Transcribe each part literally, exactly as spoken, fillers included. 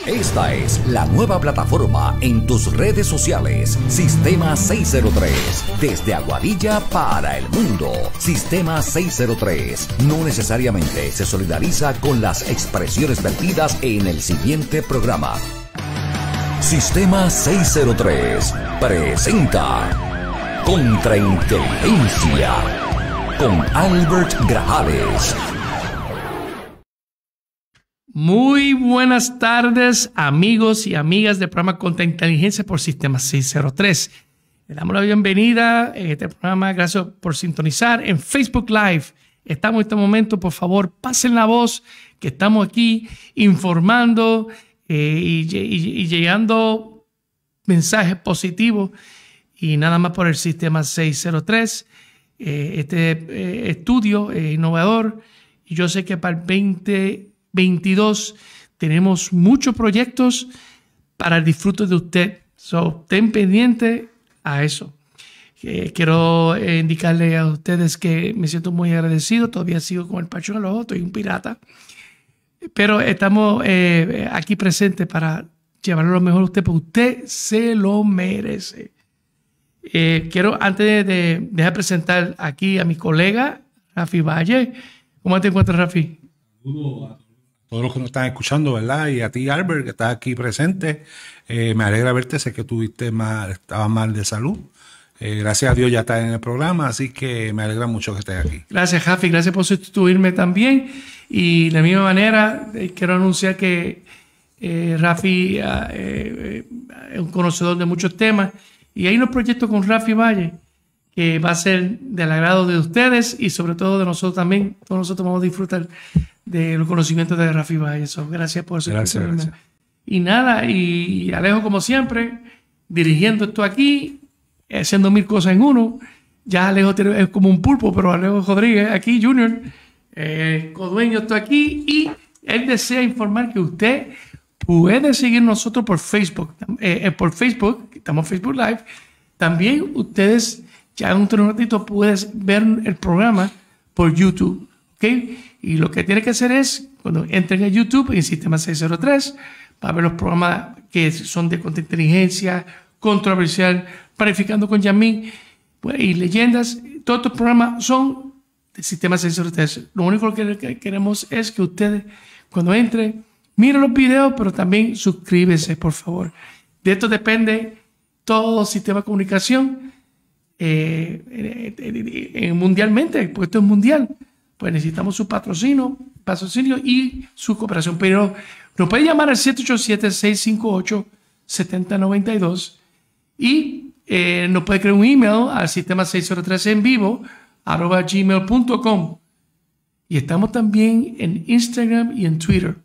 Esta es la nueva plataforma en tus redes sociales. Sistema seiscientos tres. Desde Aguadilla para el mundo. Sistema seiscientos tres. No necesariamente se solidariza con las expresiones vertidas en el siguiente programa. Sistema seiscientos tres presenta Contrainteligencia con Albert Grajales. Muy buenas tardes, amigos y amigas del programa Contrainteligencia por Sistema seiscientos tres. Le damos la bienvenida en este programa. Gracias por sintonizar en Facebook Live. Estamos en este momento, por favor, pasen la voz que estamos aquí informando eh, y, y, y llegando mensajes positivos y nada más por el Sistema seiscientos tres. Eh, este eh, estudio es innovador y yo sé que para el veinte veintidós tenemos muchos proyectos para el disfrute de usted. So, estén pendientes a eso. Eh, quiero eh, indicarle a ustedes que me siento muy agradecido. Todavía sigo con el pacho en los ojos, estoy un pirata. Pero estamos eh, aquí presentes para llevarlo lo mejor a usted, porque usted se lo merece. Eh, quiero, antes de, de dejar presentar aquí a mi colega, Rafi Valle. ¿Cómo te encuentras, Rafi? Saludos a todos los que nos están escuchando, ¿verdad? Y a ti, Albert, que estás aquí presente. Eh, me alegra verte, sé que tuviste mal, estabas mal de salud. Eh, gracias a Dios ya estás en el programa, así que me alegra mucho que estés aquí. Gracias, Rafi, gracias por sustituirme también. Y de la misma manera, eh, quiero anunciar que eh, Rafi eh, eh, es un conocedor de muchos temas. Y hay unos proyectos con Rafi Valle que va a ser del agrado de ustedes y sobre todo de nosotros también. Todos nosotros vamos a disfrutar de los conocimientos de Rafi Valle. So, gracias por eso. Gracias, gracias. Y nada, y Alejo como siempre, dirigiendo esto aquí, haciendo mil cosas en uno. Ya Alejo es como un pulpo, pero Alejo Rodríguez aquí, Junior, eh, codueño esto aquí, y él desea informar que usted puede seguir nosotros por Facebook, eh, por Facebook, estamos en Facebook Live. También ustedes ya en un ratito puedes ver el programa por YouTube, ¿ok? Y lo que tiene que hacer es, cuando entren a YouTube en Sistema seiscientos tres, va a ver los programas que son de contrainteligencia, controversial, planificando con Yamín pues, y leyendas. Todos estos programas son del Sistema seiscientos tres. Lo único que queremos es que ustedes, cuando entren, miren los videos, pero también suscríbese, por favor. De esto depende todo el sistema de comunicación eh, eh, eh, eh, mundialmente, porque esto es mundial. Pues necesitamos su patrocinio, patrocinio y su cooperación. Pero nos puede llamar al siete ocho siete, seis cinco ocho, siete cero nueve dos y eh, nos puede crear un email al sistema seiscientos tres en vivo arroba gmail punto com. Y estamos también en Instagram y en Twitter.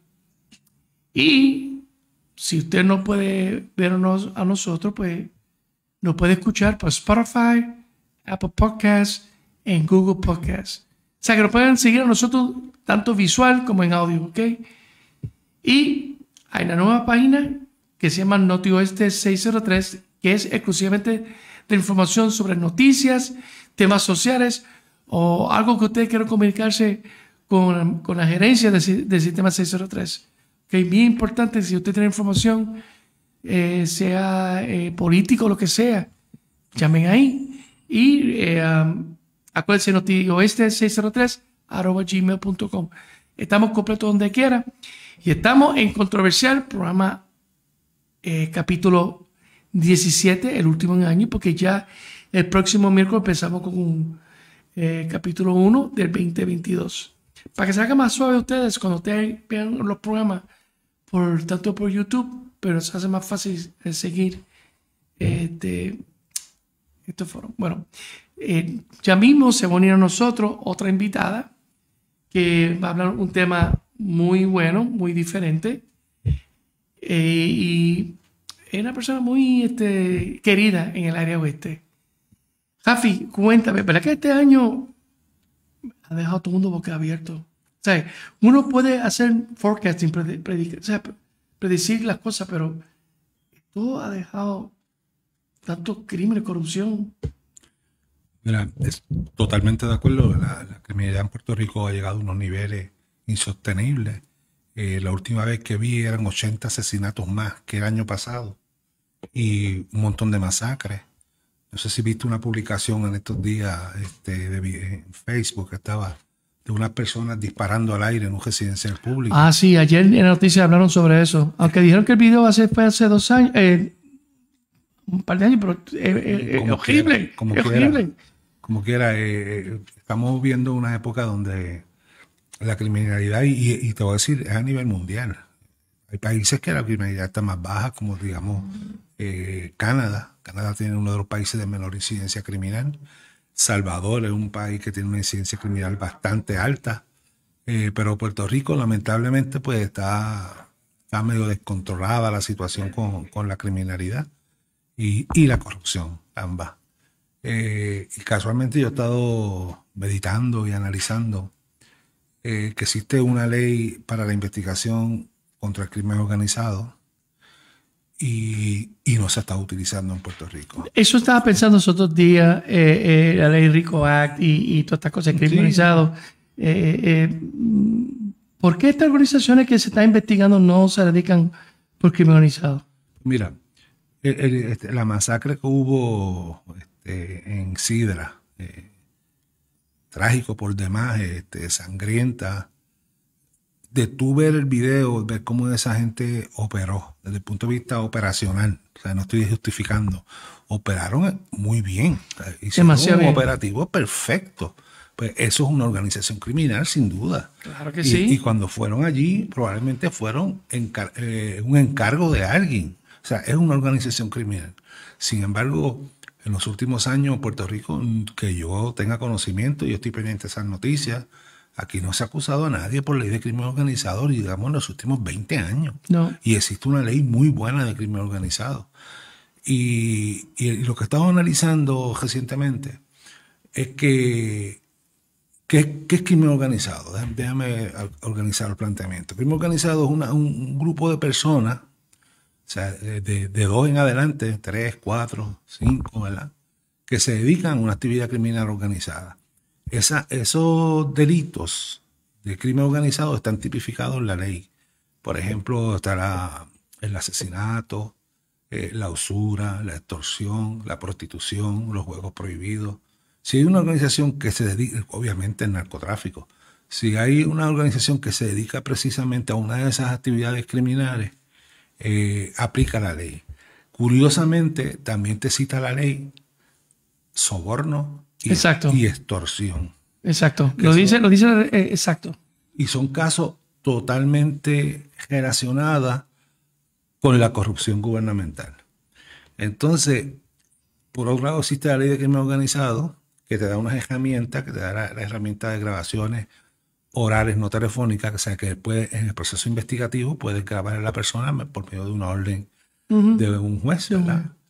Y si usted no puede vernos a nosotros, pues nos puede escuchar por Spotify, Apple Podcasts, en Google Podcasts. O sea, que nos pueden seguir a nosotros tanto visual como en audio, ¿ok? Y hay una nueva página que se llama NotiOeste seiscientos tres, que es exclusivamente de información sobre noticias, temas sociales o algo que ustedes quieran comunicarse con, con la gerencia del de Sistema seiscientos tres. Okay, bien importante, si usted tiene información, eh, sea eh, político o lo que sea, llamen ahí. Y eh, um, acuérdense, NotiOeste seiscientos tres arroba gmail punto com. Estamos completos donde quiera. Y estamos en Controversial, programa eh, capítulo diecisiete, el último en año, porque ya el próximo miércoles empezamos con un eh, capítulo uno del veinte veintidós. Para que se haga más suave a ustedes cuando ustedes vean los programas, por tanto por YouTube, pero se hace más fácil eh, seguir este, estos foros. Bueno, eh, ya mismo se va a unir a nosotros otra invitada que va a hablar un tema muy bueno, muy diferente. Eh, y es una persona muy este, querida en el área oeste. Rafi, cuéntame, ¿verdad que este año ha dejado a todo el mundo boca abierto? O sea, uno puede hacer forecasting, predicar, o sea, predecir las cosas, pero todo ha dejado tanto crimen y corrupción. Mira, es totalmente de acuerdo. La, la criminalidad en Puerto Rico ha llegado a unos niveles insostenibles. Eh, la última vez que vi eran ochenta asesinatos más que el año pasado y un montón de masacres. No sé si viste una publicación en estos días este, de, en Facebook que estaba de unas personas disparando al aire en un residencial público. Ah, sí, ayer en la noticia hablaron sobre eso. Aunque dijeron que el video hace, fue hace dos años, eh, un par de años, pero eh, eh, es horrible. Quiera, como, es quiera, horrible. como quiera, eh, estamos viendo una época donde la criminalidad, y, y te voy a decir, es a nivel mundial. Hay países que la criminalidad está más baja, como digamos eh, Canadá. Canadá tiene uno de los países de menor incidencia criminal. Salvador es un país que tiene una incidencia criminal bastante alta. Eh, pero Puerto Rico, lamentablemente, pues está, está medio descontrolada la situación con, con la criminalidad y, y la corrupción, ambas. Eh, y casualmente yo he estado meditando y analizando eh, que existe una ley para la investigación contra el crimen organizado y, y no se está utilizando en Puerto Rico. Eso estaba pensando los otros días, eh, eh, la ley RICO Act y, y todas estas cosas, crimen organizado. Sí. Eh, eh, ¿Por qué estas organizaciones que se están investigando no se dedican por crimen organizado? Mira, el, el, este, la masacre que hubo este, en Sidra, eh, trágico por demás, este, sangrienta. De tú ver el video, ver cómo esa gente operó desde el punto de vista operacional, o sea, no estoy justificando, operaron muy bien, o sea, hicieron un bien. operativo perfecto. Pues eso es una organización criminal, sin duda. Claro que y, sí. Y cuando fueron allí, probablemente fueron encar eh, un encargo de alguien. O sea, es una organización criminal. Sin embargo, en los últimos años, en Puerto Rico, que yo tenga conocimiento, yo estoy pendiente de esas noticias, aquí no se ha acusado a nadie por ley de crimen organizado, digamos, en los últimos veinte años. No. Y existe una ley muy buena de crimen organizado. Y, y lo que estamos analizando recientemente es que ¿Qué, ¿Qué es crimen organizado? Déjame organizar el planteamiento. Crimen organizado es una, un, un grupo de personas, o sea, de, de dos en adelante, tres, cuatro, cinco, ¿verdad?, que se dedican a una actividad criminal organizada. Esa, esos delitos de crimen organizado están tipificados en la ley. Por ejemplo, estará el asesinato, eh, la usura, la extorsión, la prostitución, los juegos prohibidos. Si hay una organización que se dedica, obviamente, al narcotráfico, si hay una organización que se dedica precisamente a una de esas actividades criminales, eh, aplica la ley. Curiosamente, también te cita la ley soborno y, y extorsión. Exacto. Lo dice, son, lo dice eh, exacto. Y son casos totalmente relacionados con la corrupción gubernamental. Entonces, por otro lado, existe la ley de crimen organizado, que te da unas herramientas, que te da la, la herramienta de grabaciones orales, no telefónicas, o sea, que puede, en el proceso investigativo puedes grabar a la persona por medio de una orden uh-huh. de un juez, ¿verdad? Uh-huh.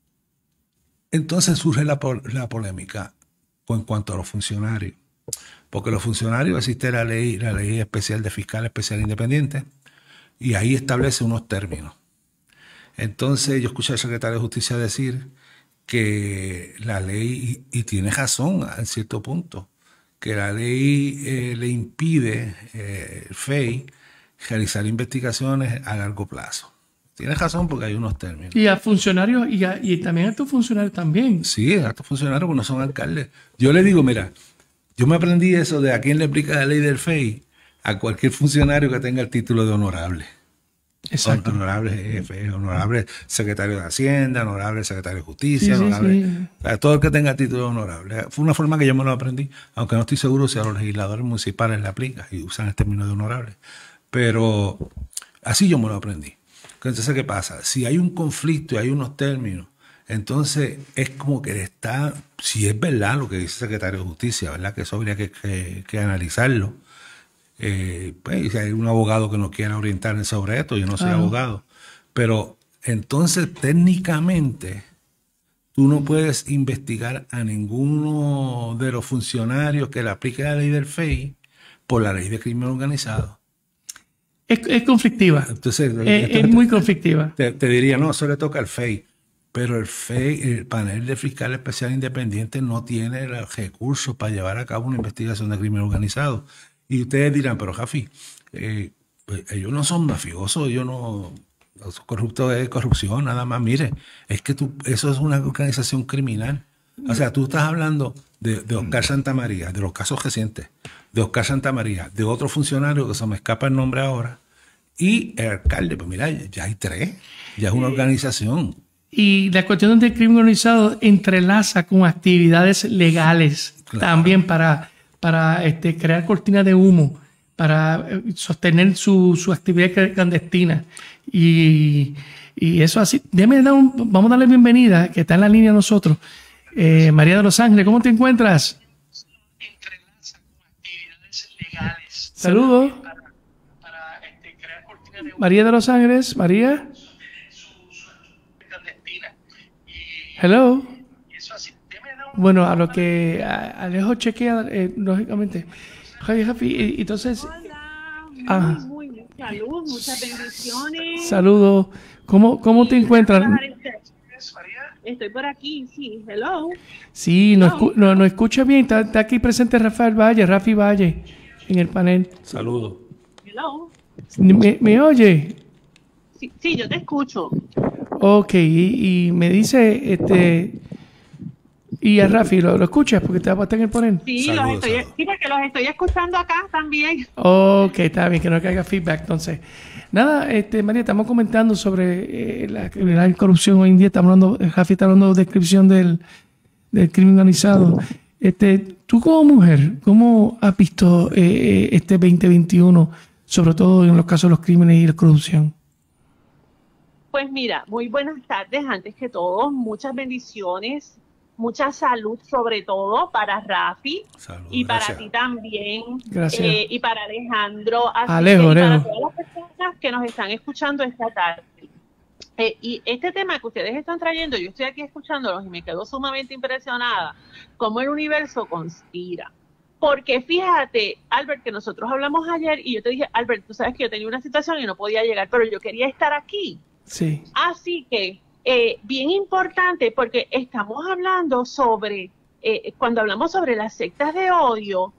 Entonces surge la, la polémica en cuanto a los funcionarios, porque los funcionarios existe la ley, la ley especial de fiscal especial independiente, y ahí establece unos términos. Entonces yo escuché al secretario de Justicia decir que la ley, y, y tiene razón en cierto punto, que la ley eh, le impide, eh, el F E I, realizar investigaciones a largo plazo. Tiene razón porque hay unos términos. Y a funcionarios, y, a, y también a estos funcionarios también. Sí, a estos funcionarios que no son alcaldes. Yo le digo, mira, yo me aprendí eso de a quién le aplica la ley del F E I, a cualquier funcionario que tenga el título de honorable. Exacto. Honorable jefe, honorable secretario de Hacienda, honorable secretario de Justicia, sí, honorable, sí, sí. todo el que tenga título honorable. Fue una forma que yo me lo aprendí, aunque no estoy seguro si a los legisladores municipales le aplica y usan el término de honorable. Pero así yo me lo aprendí. Entonces, ¿qué pasa? Si hay un conflicto y hay unos términos, entonces es como que está, si es verdad lo que dice el secretario de Justicia, ¿verdad?, que eso habría que, que, que analizarlo. Eh, pues, si hay un abogado que nos quiera orientar sobre esto, yo no soy ah. abogado, pero entonces técnicamente tú no puedes investigar a ninguno de los funcionarios que le aplique la ley del F E I por la ley de crimen organizado. Es, es conflictiva. Entonces, es, es muy conflictiva. Te, te diría, no, eso le toca al F E I, pero el F E I, el panel de fiscal especial independiente, no tiene los recursos para llevar a cabo una investigación de crimen organizado. Y ustedes dirán, pero Jafi, eh, pues ellos no son mafiosos, ellos no... Los corruptos es corrupción, nada más. Mire, es que tú, eso es una organización criminal. O sea, tú estás hablando de, de Oscar Santamaría, de los casos recientes, de Oscar Santamaría, de otro funcionario que se me escapa el nombre ahora, y el alcalde. Pues mira, ya hay tres, ya es una organización. Y la cuestión del crimen organizado entrelaza con actividades legales, claro, también para, para este, crear cortinas de humo, para sostener su, su actividad clandestina. Y, y eso así. Déjame dar un, vamos a darle bienvenida, que está en la línea nosotros. Eh, María de Los Ángeles, ¿cómo te encuentras? Entrelaza con actividades legales. Saludos. Para, para, este, crear cortinas de humo. María de Los Ángeles, María. Hello. Bueno, a lo que Alejo chequea, eh, lógicamente. Javi, Javi, entonces... Hola, muy, muy, salud, muchas bendiciones. Saludos. ¿Cómo, cómo te encuentras? Estoy por aquí, sí. Hello. Sí, nos no, no, no escucha bien. Está, está aquí presente Rafael Valle, Rafi Valle, en el panel. Saludos. Hello. ¿Me, me oye? Sí, sí, yo te escucho. Ok, y, y me dice, este, y a Rafi, ¿lo, lo escuchas? Porque te va a estar en el poner. Sí, saludos, los estoy, sí, porque los estoy escuchando acá también. Ok, está bien, que no caiga feedback, entonces. Nada, este, María, estamos comentando sobre eh, la, la corrupción hoy en día, estamos hablando, Rafi está hablando de descripción del, del crimen organizado. Este, tú como mujer, ¿cómo has visto eh, este veinte veintiuno, sobre todo en los casos de los crímenes y la corrupción? Pues mira, muy buenas tardes, antes que todo, muchas bendiciones, mucha salud sobre todo para Rafi salud, y para gracias. Ti también, gracias. Eh, y para Alejandro, así Alejo, que, y Alejo. para todas las personas que nos están escuchando esta tarde. Eh, y este tema que ustedes están trayendo, yo estoy aquí escuchándolos y me quedo sumamente impresionada cómo el universo conspira. Porque fíjate, Albert, que nosotros hablamos ayer y yo te dije, Albert, tú sabes que yo tenía una situación y no podía llegar, pero yo quería estar aquí. Sí. Así que, eh, bien importante, porque estamos hablando sobre, eh, cuando hablamos sobre las sectas de odio,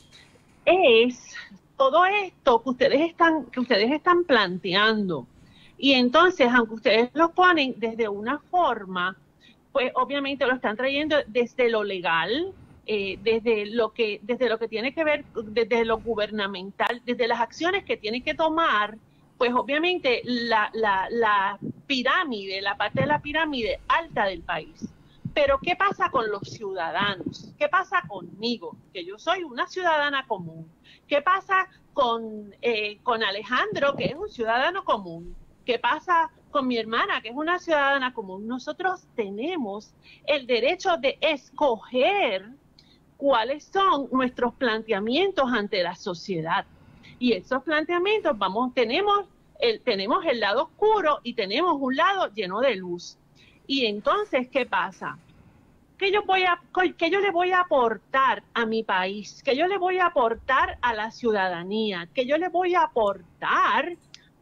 es todo esto que ustedes están, que ustedes están planteando. Y entonces, aunque ustedes lo ponen desde una forma, pues obviamente lo están trayendo desde lo legal, eh, desde lo que, desde lo que tiene que ver, desde lo gubernamental, desde las acciones que tienen que tomar. Pues obviamente la, la, la pirámide, la parte de la pirámide alta del país. Pero ¿qué pasa con los ciudadanos? ¿Qué pasa conmigo? Que yo soy una ciudadana común. ¿Qué pasa con, eh, con Alejandro, que es un ciudadano común? ¿Qué pasa con mi hermana, que es una ciudadana común? Nosotros tenemos el derecho de escoger cuáles son nuestros planteamientos ante la sociedad. Y esos planteamientos, vamos, tenemos el, tenemos el lado oscuro y tenemos un lado lleno de luz. Y entonces, ¿qué pasa? ¿Qué yo, voy a, qué yo le voy a aportar a mi país? ¿Qué yo le voy a aportar a la ciudadanía? ¿Qué yo le voy a aportar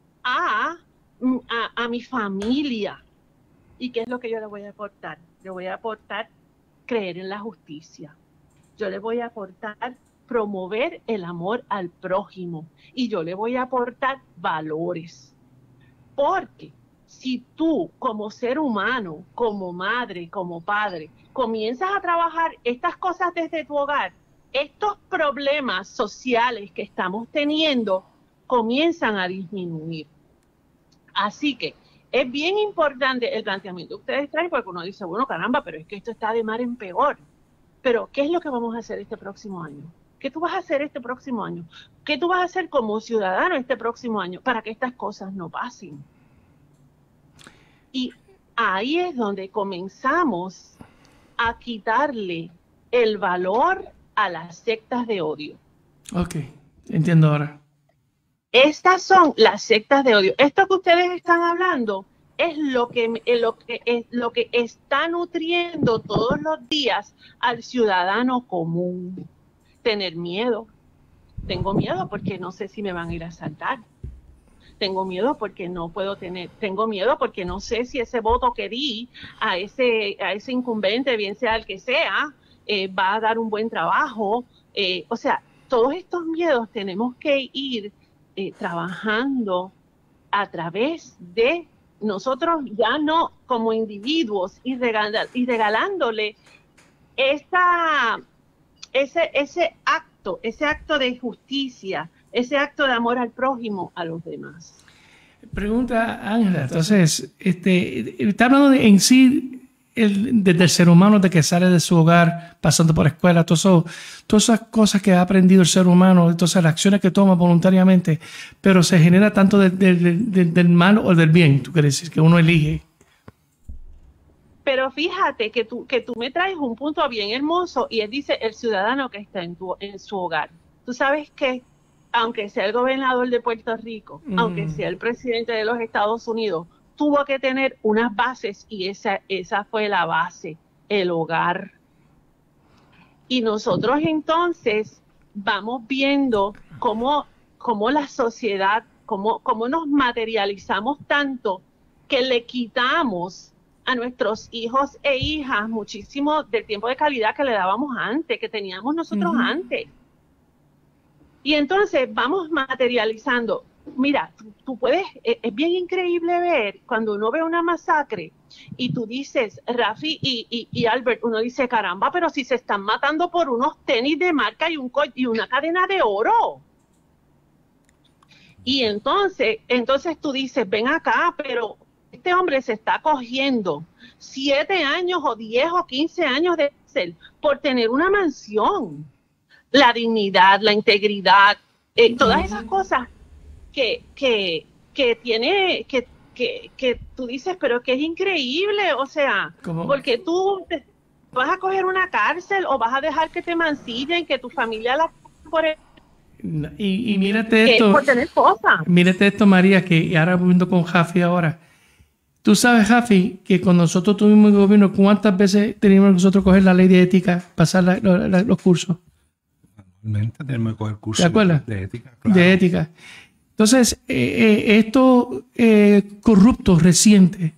a, a, a mi familia? ¿Y qué es lo que yo le voy a aportar? Le voy a aportar creer en la justicia. Yo le voy a aportar promover el amor al prójimo y yo le voy a aportar valores. Porque si tú como ser humano, como madre, como padre, comienzas a trabajar estas cosas desde tu hogar, estos problemas sociales que estamos teniendo comienzan a disminuir. Así que es bien importante el planteamiento que ustedes traen, porque uno dice, bueno, caramba, pero es que esto está de mar en peor. Pero, ¿qué es lo que vamos a hacer este próximo año? ¿Qué tú vas a hacer este próximo año? ¿Qué tú vas a hacer como ciudadano este próximo año para que estas cosas no pasen? Y ahí es donde comenzamos a quitarle el valor a las sectas de odio. Ok, entiendo ahora. Estas son las sectas de odio. Esto que ustedes están hablando es lo que, es lo que, es lo que está nutriendo todos los días al ciudadano común. Tener miedo. Tengo miedo porque no sé si me van a ir a asaltar. Tengo miedo porque no puedo tener, tengo miedo porque no sé si ese voto que di a ese, a ese incumbente, bien sea el que sea, eh, va a dar un buen trabajo. Eh, o sea, todos estos miedos tenemos que ir eh, trabajando a través de nosotros, ya no como individuos, y, regala, y regalándole esa, ese, ese acto, ese acto de justicia, ese acto de amor al prójimo a los demás. Pregunta Ángela, entonces, este, está hablando de, en sí, el, desde el ser humano, de que sale de su hogar, pasando por escuela, todo eso, todas esas cosas que ha aprendido el ser humano, entonces las acciones que toma voluntariamente, pero se genera tanto de, de, de, de, del mal o del bien, tú quieres decir, que uno elige. Pero fíjate que tú, que tú me traes un punto bien hermoso, y él dice, el ciudadano que está en, tu, en su hogar. Tú sabes que, aunque sea el gobernador de Puerto Rico, mm. aunque sea el presidente de los Estados Unidos, tuvo que tener unas bases, y esa, esa fue la base, el hogar. Y nosotros entonces vamos viendo cómo, cómo la sociedad, cómo, cómo nos materializamos tanto que le quitamos a nuestros hijos e hijas muchísimo del tiempo de calidad que le dábamos antes, que teníamos nosotros uh-huh. antes. Y entonces vamos materializando. Mira, tú, tú puedes, es, es bien increíble ver cuando uno ve una masacre y tú dices, Rafi y, y, y Albert, uno dice, caramba, pero si se están matando por unos tenis de marca y, un, y una cadena de oro. Y entonces, entonces tú dices, ven acá, pero este hombre se está cogiendo siete años o diez o quince años de cárcel por tener una mansión. La dignidad, la integridad, eh, todas esas cosas que, que, que tiene, que, que, que tú dices, pero que es increíble, o sea, ¿cómo? Porque tú te, vas a coger una cárcel o vas a dejar que te mancillen, que tu familia la por el, y, y mírate esto, por tener cosas. Mírate esto, María, que ahora viendo con Jafi ahora. Tú sabes, Jafi, que cuando nosotros tuvimos el gobierno, ¿cuántas veces teníamos nosotros coger la ley de ética, pasar la, la, los cursos? Normalmente tenemos que coger cursos ¿De acuerdo? De ética. Claro. De ética. Entonces, eh, eh, estos eh, corruptos recientes,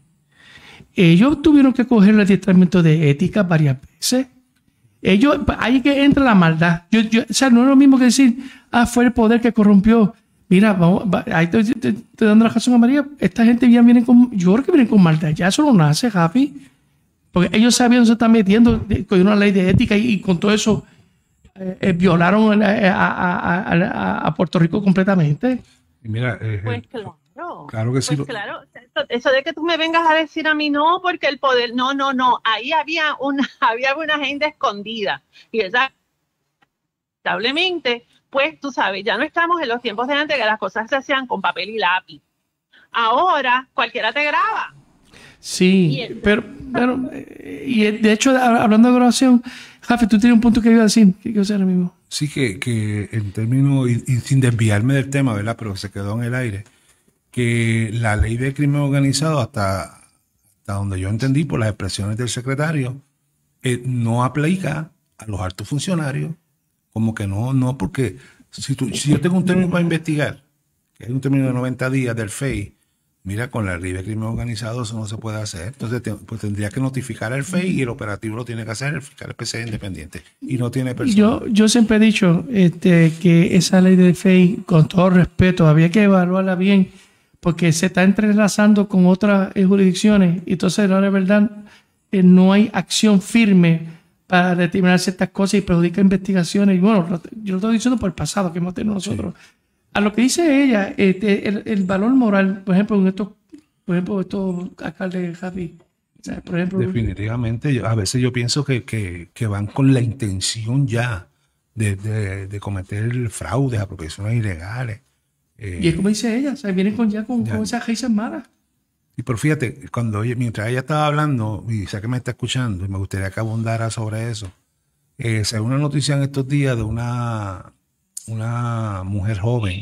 ellos tuvieron que coger el adiestramiento de ética varias veces. Ellos, ahí que entra la maldad. Yo, yo, o sea, no es lo mismo que decir, ah, fue el poder que corrompió. Mira, vamos, va, ahí te, te, te dando la razón a María. Esta gente bien viene con, yo creo que vienen con maldad. Ya eso no nace, Javi. Porque ellos sabían que se están metiendo con una ley de ética y, y con todo eso eh, eh, violaron a, a, a, a, a Puerto Rico completamente. Y mira, eh, pues claro. Claro que sí. Pues claro, eso, eso de que tú me vengas a decir a mí no, porque el poder, no, no, no, ahí había una, había una agenda escondida. Y esa, lamentablemente, pues tú sabes, ya no estamos en los tiempos de antes que las cosas se hacían con papel y lápiz. Ahora cualquiera te graba. Sí, el, pero, pero, y de hecho, hablando de grabación, Jafe, tú tienes un punto que iba a decir, que quiero decir ahora mismo. Sí, que, que en términos, y, y sin desviarme del tema, ¿verdad? Pero se quedó en el aire, que la ley de crimen organizado, hasta, hasta donde yo entendí por las expresiones del secretario, eh, no aplica a los altos funcionarios, como que no, no, porque si, tú, si yo tengo un término para investigar, que es un término de noventa días del F E I, mira, con la ley de crimen organizado eso no se puede hacer. Entonces te, pues tendría que notificar al F E I y el operativo lo tiene que hacer el fiscal especial independiente. Y no tiene personal. Yo, yo siempre he dicho este, que esa ley del F E I, con todo respeto, había que evaluarla bien, porque se está entrelazando con otras eh, jurisdicciones. Y entonces, la verdad, eh, no hay acción firme para determinar ciertas cosas y perjudica investigaciones. Y bueno, yo lo estoy diciendo por el pasado que hemos tenido nosotros. Sí. A lo que dice ella, este, el, el valor moral, por ejemplo, en estos, por ejemplo, estos alcaldes, Javi, o sea, por ejemplo, definitivamente, yo, a veces yo pienso que, que, que van con la intención ya de, de, de cometer fraudes, apropiaciones ilegales. Eh, y es como dice ella, o sea, vienen con ya con, ya. con esas raíces malas. Y pero fíjate, cuando ella, mientras ella estaba hablando, y sé que me está escuchando, y me gustaría que abundara sobre eso, eh, se ve una noticia en estos días de una, una mujer joven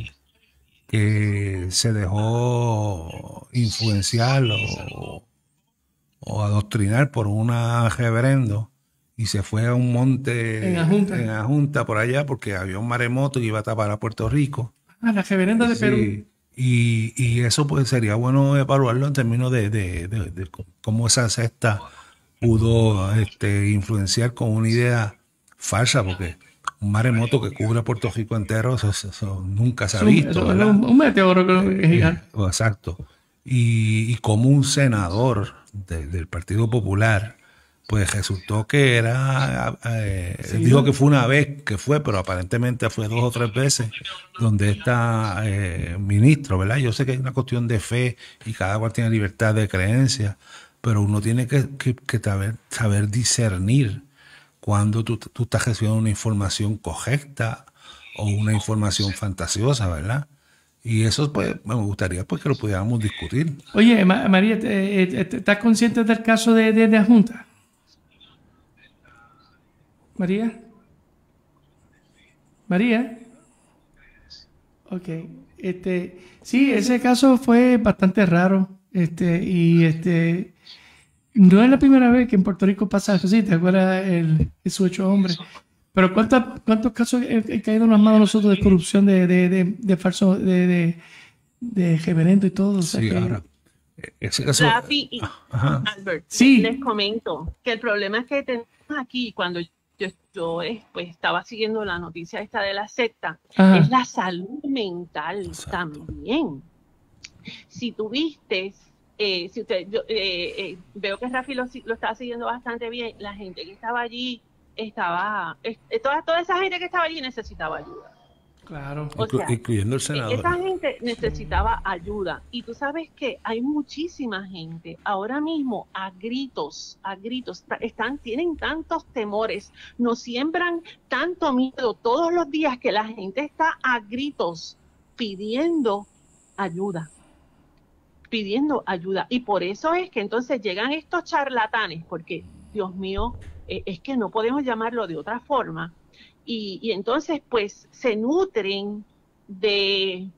que se dejó influenciar o, o adoctrinar por una reverendo y se fue a un monte en la Junta, en la Junta por allá porque había un maremoto que iba a tapar a Puerto Rico. Ah, la reverenda de sí. Perú. Y, y eso pues sería bueno evaluarlo en términos de, de, de, de cómo esa secta pudo este, influenciar con una idea falsa, porque un maremoto que cubre a Puerto Rico entero, eso, eso nunca se ha Eso- visto, eso es ¿verdad? un, un meteoro que es gigante. Eh, exacto. Y, y como un senador de- del Partido Popular, pues resultó que era, eh, Sí, dijo ¿no? que fue una vez que fue, pero aparentemente fue dos o tres veces, donde está eh, ministro, ¿verdad? Yo sé que hay una cuestión de fe y cada cual tiene libertad de creencia, pero uno tiene que, que- que saber, saber discernir cuando tú, tú estás recibiendo una información correcta o una información fantasiosa, ¿verdad? Y eso, pues, me gustaría pues, que lo pudiéramos discutir. Oye, Ma- María, ¿te- eh, te- ¿estás consciente del caso de, de, de la Junta? María. María. Ok. Este, sí, ese caso fue bastante raro. Este, y este, no es la primera vez que en Puerto Rico pasa eso. Sí, ¿te acuerdas el, esos ocho hombres? Pero ¿cuántas- ¿cuántos casos han caído en las manos de nosotros de corrupción, de, de, de, de falso, de, de, de reverendo y todo? O sea Sí, que- ahora, eh, ese caso, Rafi y ajá, Albert, Sí. les comento que el problema es que tenemos aquí, cuando yo, yo eh, pues, estaba siguiendo la noticia esta de la secta, Ajá. es la salud mental Exacto. también. Si tuviste, eh, si usted, yo, eh, eh, veo que Rafi lo, si- lo está siguiendo bastante bien, la gente que estaba allí, estaba, eh, toda, toda esa gente que estaba allí necesitaba ayuda. Claro. O inclu- sea, incluyendo el senador. esa gente necesitaba ayuda. Y tú sabes que hay muchísima gente ahora mismo a gritos, a gritos, ta- están, tienen tantos temores, nos siembran tanto miedo todos los días que la gente está a gritos pidiendo ayuda, pidiendo ayuda. Y por eso es que entonces llegan estos charlatanes, porque, Dios mío, eh, es que no podemos llamarlo de otra forma. Y, y entonces, pues, se nutren de,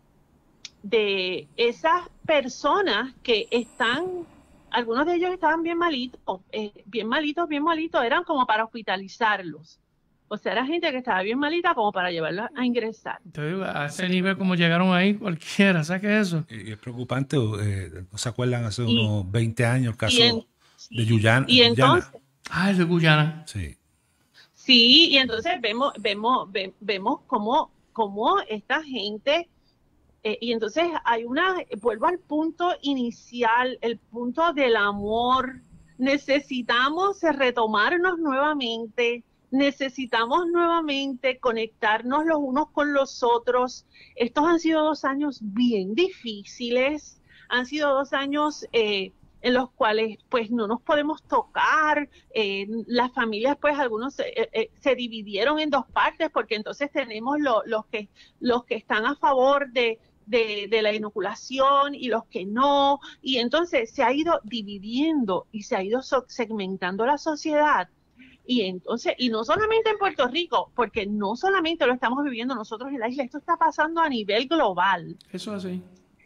de esas personas que están, algunos de ellos estaban bien malitos, eh, bien malitos, bien malitos, eran como para hospitalizarlos. O sea, era gente que estaba bien malita como para llevarlos a ingresar. Te digo, a ese nivel como llegaron ahí, cualquiera, ¿sabes eso? Y es preocupante, eh, ¿no se acuerdan hace Y- unos veinte años el caso y en- de Yuyana? Y entonces, Ah, el de Guyana. Sí, sí, y entonces vemos, vemos, ve- vemos cómo, cómo esta gente, eh, y entonces hay una, vuelvo al punto inicial, el punto del amor. Necesitamos retomarnos nuevamente, necesitamos nuevamente conectarnos los unos con los otros. Estos han sido dos años bien difíciles, han sido dos años eh, en los cuales pues no nos podemos tocar, eh, las familias pues algunos se, eh, eh, se dividieron en dos partes porque entonces tenemos lo, los, que, los que están a favor de, de, de la inoculación y los que no, y entonces se ha ido dividiendo y se ha ido so- segmentando la sociedad. Y entonces, y no solamente en Puerto Rico, porque no solamente lo estamos viviendo nosotros en la isla, esto está pasando a nivel global. Eso así.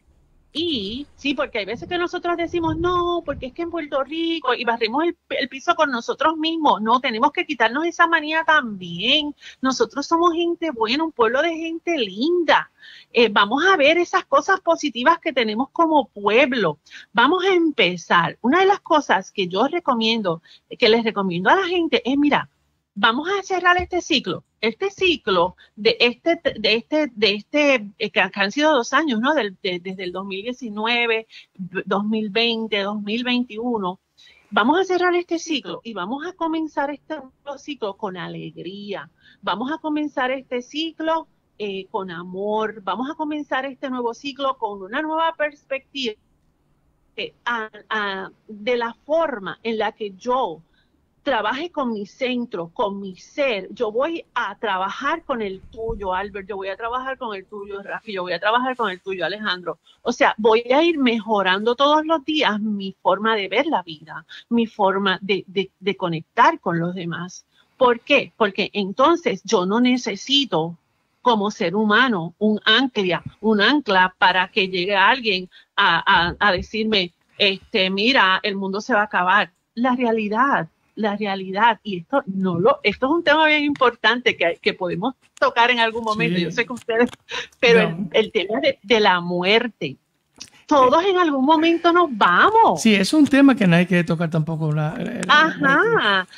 Y sí, porque hay veces que nosotros decimos, no, porque es que en Puerto Rico, y barrimos el, el piso con nosotros mismos. No, tenemos que quitarnos esa manía también. Nosotros somos gente buena, un pueblo de gente linda. Eh, vamos a ver esas cosas positivas que tenemos como pueblo. Vamos a empezar. Una de las cosas que yo recomiendo, que les recomiendo a la gente es, mira, vamos a cerrar este ciclo, este ciclo de este, de este, de este, eh, que han sido dos años, ¿no? Del, de, desde el dos mil diecinueve, dos mil veinte, dos mil veintiuno. Vamos a cerrar este ciclo y vamos a comenzar este nuevo ciclo con alegría. Vamos a comenzar este ciclo eh, con amor. Vamos a comenzar este nuevo ciclo con una nueva perspectiva eh, a, a, de la forma en la que yo trabaje con mi centro, con mi ser. Yo voy a trabajar con el tuyo, Albert, yo voy a trabajar con el tuyo, Rafi, yo voy a trabajar con el tuyo, Alejandro. O sea, voy a ir mejorando todos los días mi forma de ver la vida, mi forma de, de, de conectar con los demás. ¿Por qué? Porque entonces yo no necesito como ser humano un ancla, un ancla para que llegue alguien a, a, a decirme, este, mira, el mundo se va a acabar. La realidad la realidad, y esto no lo, esto es un tema bien importante que, que podemos tocar en algún momento, Sí. yo sé que ustedes, pero No. el, el tema de, de la muerte, todos en algún momento nos vamos. Sí, es un tema que no hay que tocar tampoco. La, la- la- Ajá.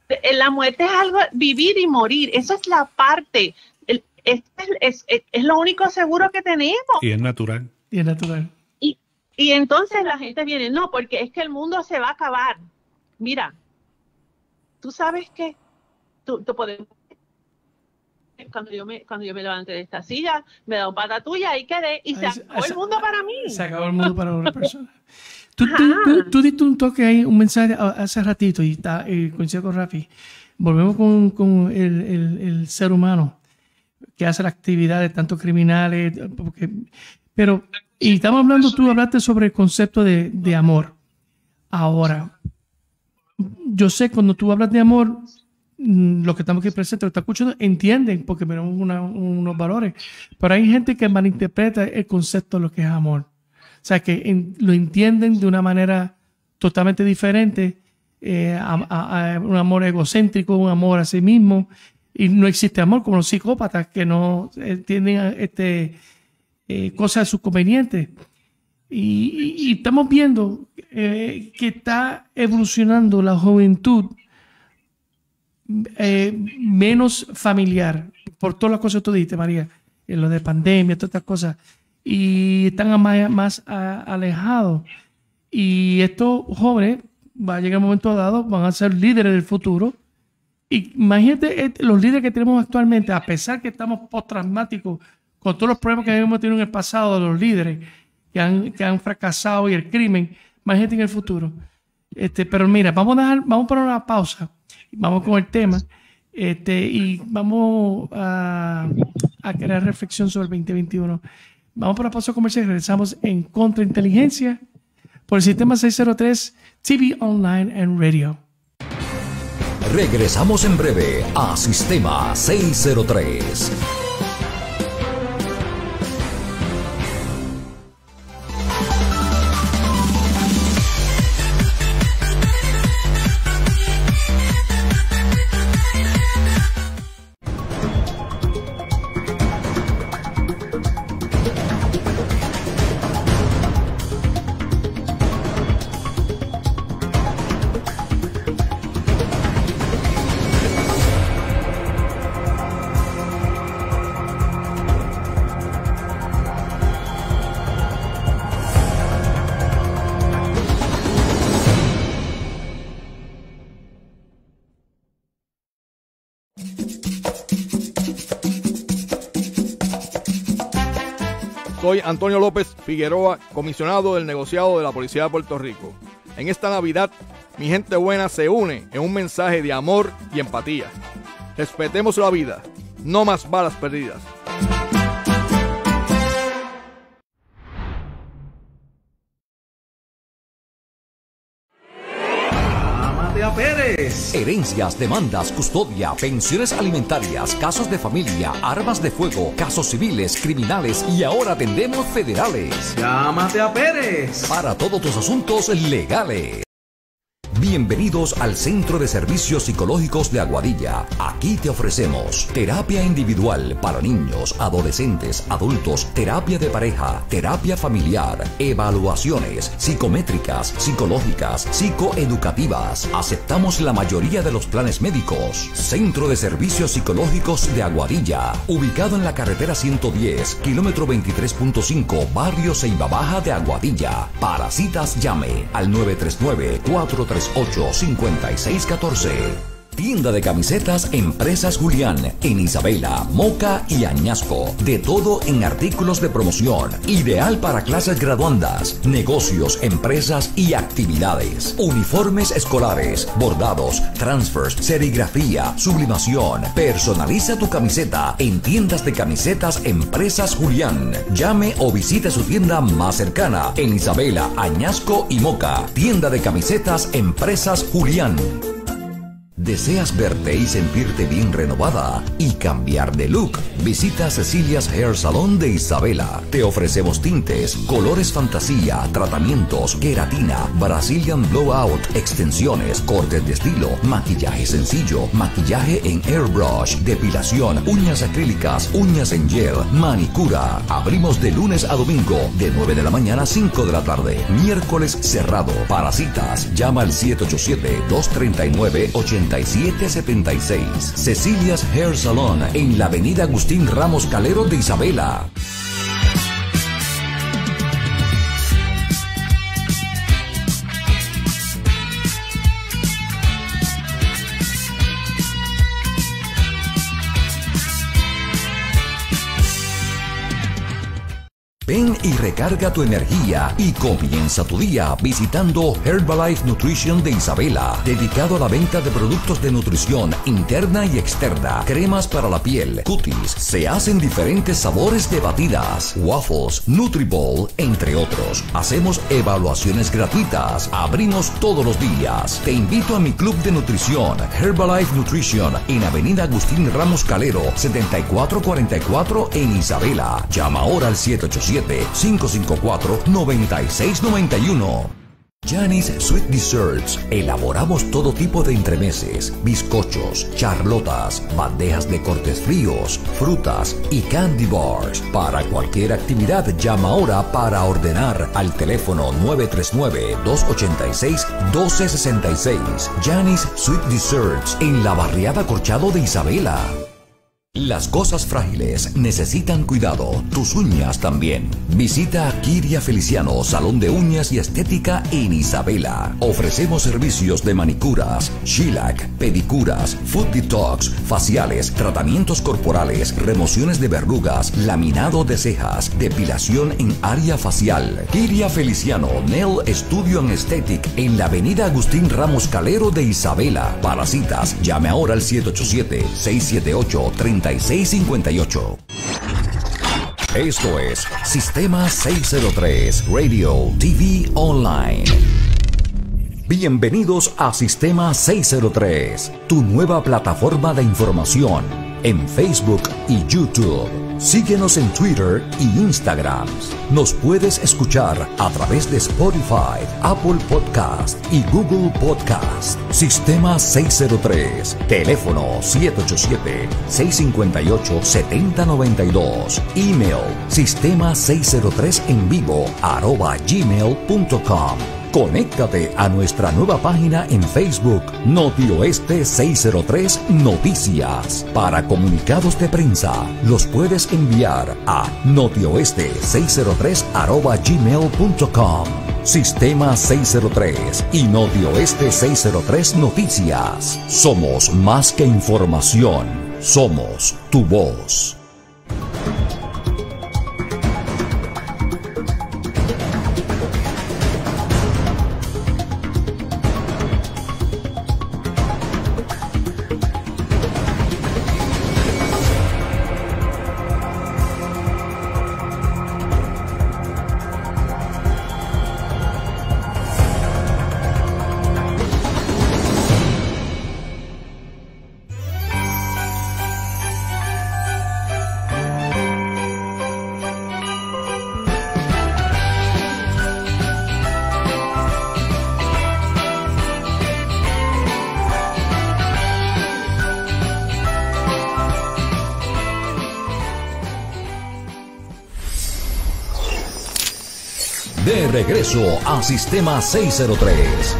La muerte es algo, vivir y morir, eso es la parte, es, es, es, es lo único seguro que tenemos. Y es natural. Y es natural. Y, y entonces la gente viene, no, porque es que el mundo se va a acabar. Mira, tú sabes que tú, tú puedes, cuando yo me cuando yo me levanté de esta silla, me da un pata tuya y quedé, y se acabó el mundo para mí. Se acabó el mundo para una persona. Tú, tú, tú, tú diste un toque ahí, un mensaje hace ratito, y está, eh, coincido con Rafi. Volvemos con, con el, el, el ser humano que hace las actividades, tanto criminales, porque, pero, y estamos hablando, tú hablaste sobre el concepto de, de amor. Ahora, yo sé cuando tú hablas de amor, los que estamos aquí presentes, lo que están escuchando, entienden, porque tenemos una, unos valores, pero hay gente que malinterpreta el concepto de lo que es amor. O sea, que en, lo entienden de una manera totalmente diferente, eh, a, a, a un amor egocéntrico, un amor a sí mismo, y no existe amor, como los psicópatas que no entienden este, eh, cosas de sus convenientes. Y, y, y estamos viendo eh, que está evolucionando la juventud eh, menos familiar, por todas las cosas que tú dijiste, María, en lo de pandemia, todas estas cosas, y están más, más a, alejados. Y estos jóvenes, va a llegar un momento dado, van a ser líderes del futuro. Y imagínate los líderes que tenemos actualmente, a pesar que estamos postraumáticos con todos los problemas que hemos tenido en el pasado de los líderes que han, que han fracasado y el crimen, imagínate en el futuro. Este, pero mira, vamos a dejar, vamos a poner una pausa, vamos con el tema, este, y vamos a, a crear reflexión sobre el veinte veintiuno. Vamos por la pausa comercial y regresamos en Contrainteligencia por el Sistema seiscientos tres, T V Online and Radio. Regresamos en breve a Sistema seiscientos tres. Soy Antonio López Figueroa, comisionado del negociado de la Policía de Puerto Rico. En esta Navidad, mi gente buena se une en un mensaje de amor y empatía. Respetemos la vida, no más balas perdidas. Pérez. Herencias, demandas, custodia, pensiones alimentarias, casos de familia, armas de fuego, casos civiles, criminales y ahora atendemos federales. Llámate a Pérez. Para todos tus asuntos legales. Bienvenidos al Centro de Servicios Psicológicos de Aguadilla. Aquí te ofrecemos terapia individual para niños, adolescentes, adultos, terapia de pareja, terapia familiar, evaluaciones psicométricas, psicológicas, psicoeducativas. Aceptamos la mayoría de los planes médicos. Centro de Servicios Psicológicos de Aguadilla, ubicado en la carretera ciento diez, kilómetro veintitrés punto cinco, barrio Ceiba Baja de Aguadilla. Para citas llame al nueve tres nueve, cuatro tres ocho, cinco seis uno cuatro. Tienda de camisetas Empresas Julián en Isabela, Moca y Añasco. De todo en artículos de promoción. Ideal para clases graduandas, negocios, empresas y actividades. Uniformes escolares, bordados, transfers, serigrafía, sublimación. Personaliza tu camiseta en tiendas de camisetas Empresas Julián. Llame o visite su tienda más cercana en Isabela, Añasco y Moca. Tienda de camisetas Empresas Julián. ¿Deseas verte y sentirte bien renovada y cambiar de look? Visita Cecilia's Hair Salon de Isabela. Te ofrecemos tintes, colores fantasía, tratamientos, queratina, Brazilian Blowout, extensiones, cortes de estilo, maquillaje sencillo, maquillaje en airbrush, depilación, uñas acrílicas, uñas en gel, manicura. Abrimos de lunes a domingo, de nueve de la mañana a cinco de la tarde. Miércoles cerrado. Para citas, llama al siete ocho siete, dos tres nueve, ocho y siete setenta y seis. Cecilia's Hair Salon en la avenida Agustín Ramos Calero de Isabela. Ven y recarga tu energía y comienza tu día visitando Herbalife Nutrition de Isabela, dedicado a la venta de productos de nutrición interna y externa, cremas para la piel, cutis, se hacen diferentes sabores de batidas, waffles, Nutriball, entre otros. Hacemos evaluaciones gratuitas, abrimos todos los días. Te invito a mi club de nutrición, Herbalife Nutrition, en avenida Agustín Ramos Calero, setenta y cuatro cuarenta y cuatro en Isabela. Llama ahora al siete ocho siete, cinco cinco cuatro, nueve seis nueve uno. Janis Sweet Desserts. Elaboramos todo tipo de entremeses, bizcochos, charlotas, bandejas de cortes fríos, frutas y candy bars. Para cualquier actividad, llama ahora para ordenar al teléfono nueve tres nueve, dos ocho seis, uno dos seis seis. Janis Sweet Desserts en la barriada Corchado de Isabela. Las cosas frágiles necesitan cuidado, tus uñas también. Visita a Kiria Feliciano, Salón de Uñas y Estética en Isabela. Ofrecemos servicios de manicuras, shellac, pedicuras, foot detox, faciales, tratamientos corporales, remociones de verrugas, laminado de cejas, depilación en área facial. Kiria Feliciano, Nail Studio and Aesthetic en la avenida Agustín Ramos Calero de Isabela. Para citas, llame ahora al siete ocho siete, seis siete ocho, tres seis cinco ocho. Esto es Sistema seiscientos tres Radio T V Online. Bienvenidos a Sistema seiscientos tres, tu nueva plataforma de información en Facebook y YouTube. Síguenos en Twitter y Instagram. Nos puedes escuchar a través de Spotify, Apple Podcast y Google Podcast. Sistema seiscientos tres. Teléfono siete ocho siete, seis cinco ocho, siete cero nueve dos. Email sistema seiscientos tres en vivo arroba gmail punto com. Conéctate a nuestra nueva página en Facebook, Notioeste seiscientos tres Noticias. Para comunicados de prensa, los puedes enviar a notioeste seiscientos tres arroba gmail punto com. Sistema seiscientos tres y Notioeste seiscientos tres Noticias. Somos más que información, somos tu voz. De regreso a Sistema seiscientos tres.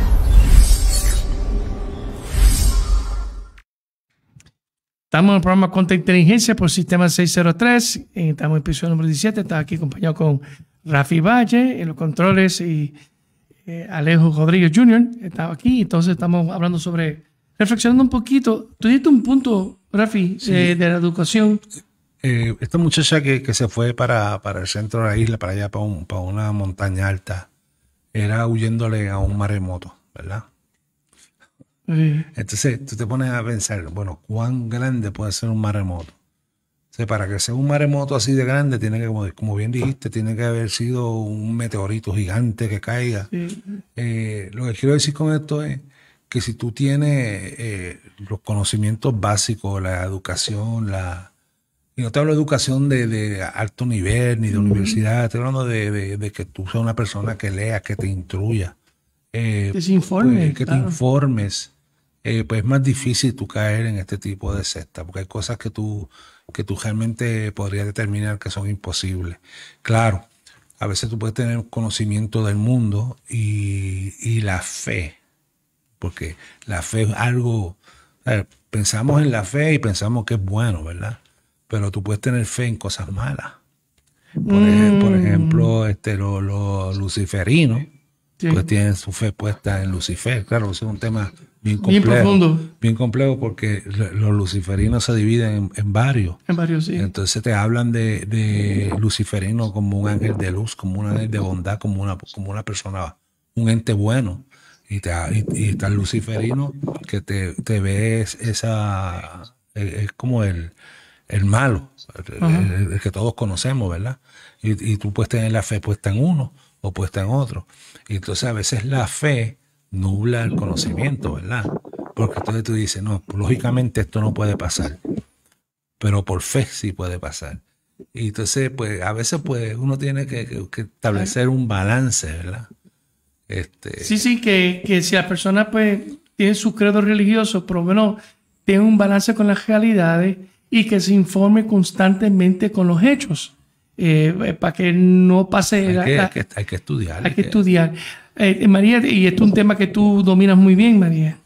Estamos en el programa Contra Inteligencia por Sistema seiscientos tres. Estamos en el episodio número diecisiete. Estaba aquí acompañado con Rafi Valle en los controles y eh, Alejo Rodríguez junior Estaba aquí. Entonces estamos hablando sobre, reflexionando un poquito. Tú diste un punto, Rafi, sí. eh, de la educación. Eh, esta muchacha que, que se fue para, para el centro de la isla, para allá, para, un, para una montaña alta, era huyéndole a un maremoto, ¿verdad? Sí. Entonces tú te pones a pensar, bueno, ¿cuán grande puede ser un maremoto? O sea, para que sea un maremoto así de grande, tiene que, como, como bien dijiste, tiene que haber sido un meteorito gigante que caiga. Sí. Eh, lo que quiero decir con esto es que si tú tienes eh, los conocimientos básicos, la educación, la... Y no te hablo de educación de, de alto nivel ni de universidad, estoy hablando de, de, de que tú seas una persona que lea, que te instruya. Eh, que se informe. Pues, que claro. te informes. Eh, pues es más difícil tú caer en este tipo de secta, porque hay cosas que tú, que tú realmente podrías determinar que son imposibles. Claro, a veces tú puedes tener conocimiento del mundo y, y la fe, porque la fe es algo ver, pensamos en la fe y pensamos que es bueno, ¿verdad? Pero tú puedes tener fe en cosas malas. Por, Mm. ej- por ejemplo, este, los los luciferinos, Sí. pues tienen su fe puesta en Lucifer. Claro, eso es un tema bien Bien complejo. profundo. Bien complejo porque lo- los luciferinos se dividen en, en varios. En varios, sí. Entonces te hablan de, de luciferino como un ángel de luz, como un ángel de bondad, como una, como una persona, un ente bueno. Y, te, y, y está el luciferino que te, te ves esa, es, es como el, el malo, el, el- el que todos conocemos, ¿verdad? Y, y tú puedes tener la fe puesta en uno o puesta en otro. Y entonces a veces la fe nubla el conocimiento, ¿verdad? Porque entonces tú dices, no, lógicamente esto no puede pasar, pero por fe sí puede pasar. Y entonces, pues, a veces, pues, uno tiene que, que- que establecer un balance, ¿verdad? Este, Sí, sí, que, que si la persona pues tiene su credo religioso, por lo menos tiene un balance con las realidades y que se informe constantemente con los hechos, eh, para que no pase... hay, la- que, la- hay, que, hay que estudiar. hay que estudiar. Eh, María, y esto es un tema que tú dominas muy bien, María.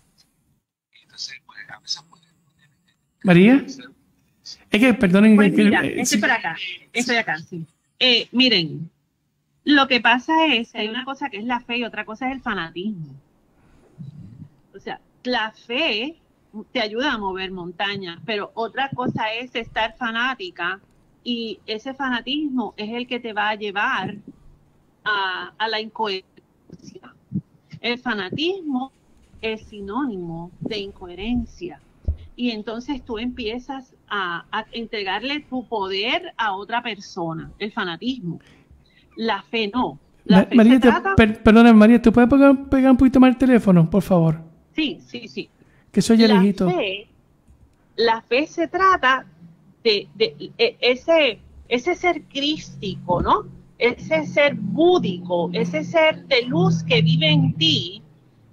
María. Es que, perdonen. Pues que- mira, eh, estoy sí. por acá, estoy acá, sí. Eh, miren, lo que pasa es que hay una cosa que es la fe y otra cosa es el fanatismo. O sea, la fe te ayuda a mover montañas, pero otra cosa es estar fanática y ese fanatismo es el que te va a llevar a, a la incoherencia. El fanatismo es sinónimo de incoherencia. Y entonces tú empiezas a, a entregarle tu poder a otra persona, el fanatismo. La fe no. La Ma- fe María, se te- trata... per- perdona, María, ¿tú puedes pegar, pegar un poquito más el teléfono, por favor? Sí, sí, sí. Que soy ya La lejito. fe, la fe se trata de, de, de ese, ese ser crístico, ¿no? Ese ser búdico, ese ser de luz que vive en ti,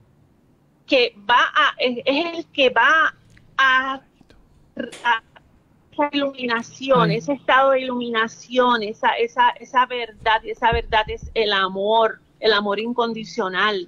que va a, es, es el que va a, a esa iluminación, Ay. ese estado de iluminación, esa, esa, esa verdad, y esa verdad es el amor, el amor incondicional.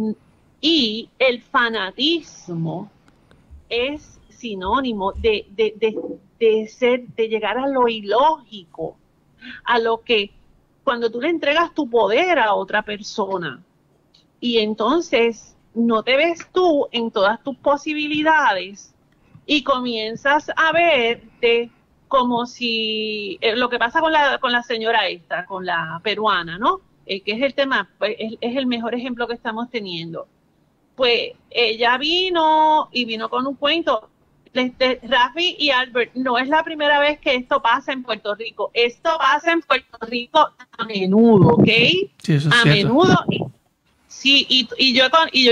Y el fanatismo es sinónimo de, de, de, de ser, de llegar a lo ilógico, a lo que cuando tú le entregas tu poder a otra persona y entonces no te ves tú en todas tus posibilidades y comienzas a verte como si eh, lo que pasa con la, con la señora esta, con la peruana, ¿no? Eh, que es el tema, pues, es, es el mejor ejemplo que estamos teniendo. Pues ella vino y vino con un cuento. Este, Rafi y Albert, no es la primera vez que esto pasa en Puerto Rico. Esto pasa en Puerto Rico a menudo, ¿ok? Sí, eso es a cierto. menudo. Y, sí, y, y yo con y yo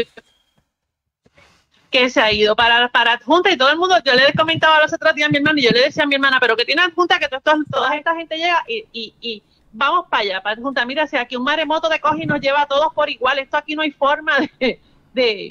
que se ha ido para, para junta y todo el mundo, yo le comentaba los otros días a mi hermano y yo le decía a mi hermana, pero que tienen junta que toda, toda esta gente llega y, y, y vamos para allá, para junta. Mira, si aquí un maremoto de coge y nos lleva a todos por igual, esto aquí no hay forma de... de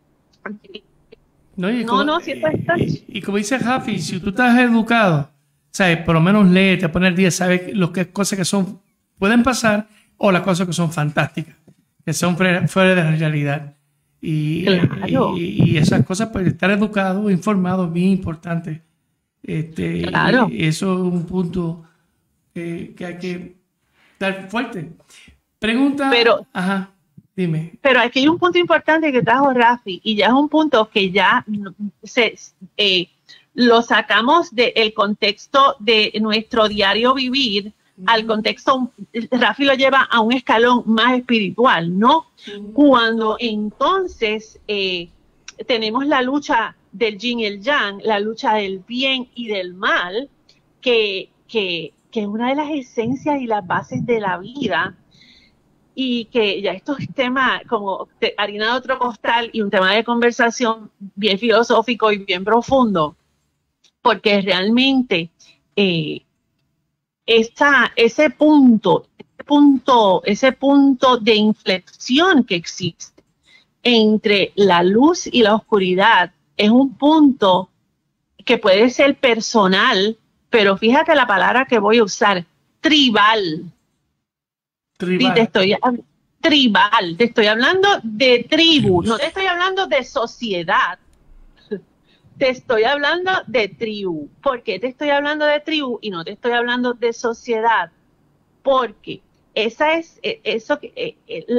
No, y No, como, no, si esto está- y, y como dice Rafi, si tú estás educado, ¿sabes? Por lo menos lee, te pones día, sabes lo que cosas que son, pueden pasar o las cosas que son fantásticas, que son fuera, fuera de la realidad. Y, Claro. y, y esas cosas, pues estar educado, informado, es bien importante. Este, Claro. Y eso es un punto eh, que hay que dar fuerte. Pregunta. Pero- Ajá, dime. Pero aquí hay un punto importante que trajo Rafi y ya es un punto que ya no- se, eh, lo sacamos del contexto de nuestro diario vivir al contexto, Rafi lo lleva a un escalón más espiritual, ¿no? Cuando entonces eh, tenemos la lucha del yin y el yang, la lucha del bien y del mal, que, que, que es una de las esencias y las bases de la vida, y que ya esto es tema como de harina de otro costal y un tema de conversación bien filosófico y bien profundo, porque realmente eh, esa, ese punto, ese punto, ese punto de inflexión que existe entre la luz y la oscuridad es un punto que puede ser personal, pero fíjate la palabra que voy a usar, tribal. Tribal. Y te estoy hab- tribal, te estoy hablando de tribu, no te estoy hablando de sociedad. te estoy hablando de tribu. ¿Por qué te estoy hablando de tribu y no te estoy hablando de sociedad? Porque esa es, eso que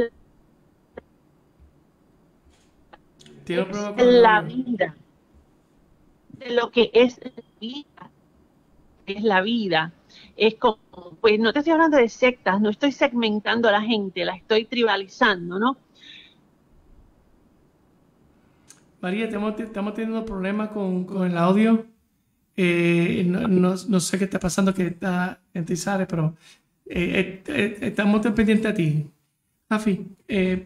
la vida, de lo que es la vida, es la vida. Es como, pues no te estoy hablando de sectas, no estoy segmentando a la gente, la estoy tribalizando, ¿no? María, estamos, estamos teniendo problemas con, con el audio. Eh, no, no, no sé qué está pasando, que está en ti sale, pero eh, eh, estamos pendientes a ti. Afi, eh,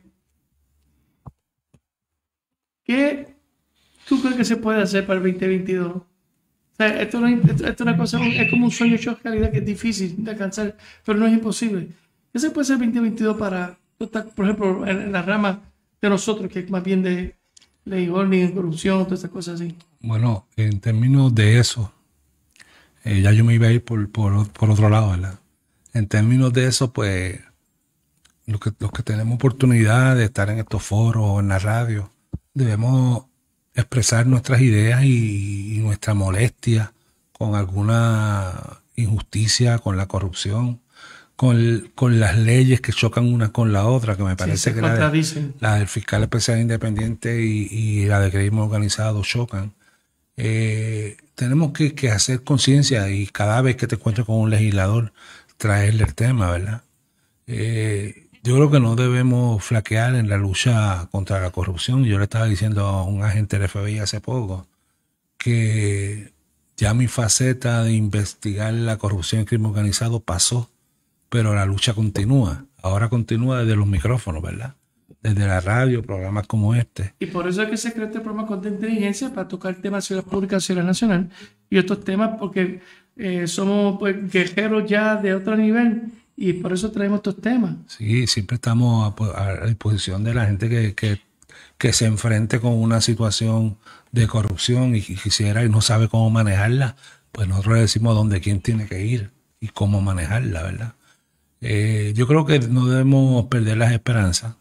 ¿qué tú crees que se puede hacer para el veinte veintidós? O sea, esto, no es, esto, esto es una cosa, es como un sueño hecho realidad que es difícil de alcanzar, pero no es imposible. ¿Qué se puede hacer el veinte veintidós para, por ejemplo, en, en la rama de nosotros, que es más bien de ley, orden, corrupción, todas esas cosas así? Bueno, en términos de eso, eh, ya yo me iba a ir por, por, por otro lado, ¿verdad? En términos de eso, pues, los que, los que tenemos oportunidad de estar en estos foros o en la radio, debemos expresar nuestras ideas y, y nuestra molestia con alguna injusticia, con la corrupción, con, con las leyes que chocan una con la otra, que me parece sí, que la, de, la del fiscal especial independiente y, y la de crimen organizado chocan. Eh, tenemos que, que hacer conciencia y cada vez que te encuentres con un legislador, traerle el tema, ¿verdad? Eh, Yo creo que no debemos flaquear en la lucha contra la corrupción. Yo le estaba diciendo a un agente del F B I hace poco que ya mi faceta de investigar la corrupción y el crimen organizado pasó, pero la lucha continúa. Ahora continúa desde los micrófonos, ¿verdad? Desde la radio, programas como este. Y por eso es que se creó este programa con inteligencia para tocar temas de seguridad pública, seguridad nacional y otros temas, porque eh, somos pues, guerreros ya de otro nivel. Y por eso traemos estos temas. Sí, siempre estamos a, a disposición de la gente que, que, que se enfrente con una situación de corrupción y quisiera y no sabe cómo manejarla. Pues nosotros le decimos dónde quién tiene que ir y cómo manejarla, ¿verdad? Eh, yo creo que no debemos perder las esperanzas.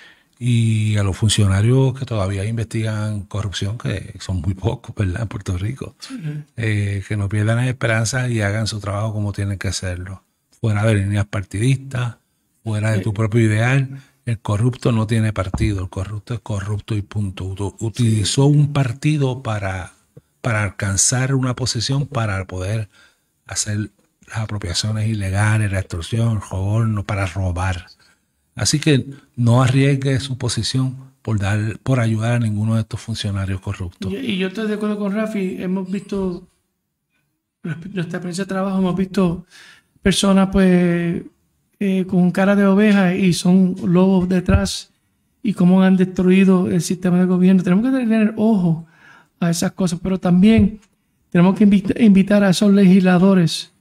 Y a los funcionarios que todavía investigan corrupción, que son muy pocos, ¿verdad? En Puerto Rico, sí. eh, que no pierdan las esperanzas y hagan su trabajo como tienen que hacerlo. Fuera de líneas partidistas, fuera de tu propio ideal. El corrupto no tiene partido, el corrupto es corrupto y punto. Utilizó un partido para, para alcanzar una posición, para poder hacer las apropiaciones ilegales, la extorsión, el soborno, para robar. Así que no arriesgue su posición por, dar, por ayudar a ninguno de estos funcionarios corruptos. Y, y yo estoy de acuerdo con Rafi, hemos visto, nuestra experiencia de trabajo, hemos visto personas pues eh, con cara de oveja y son lobos detrás y cómo han destruido el sistema de gobierno. Tenemos que tener ojo a esas cosas, pero también tenemos que invita, invitar a esos legisladores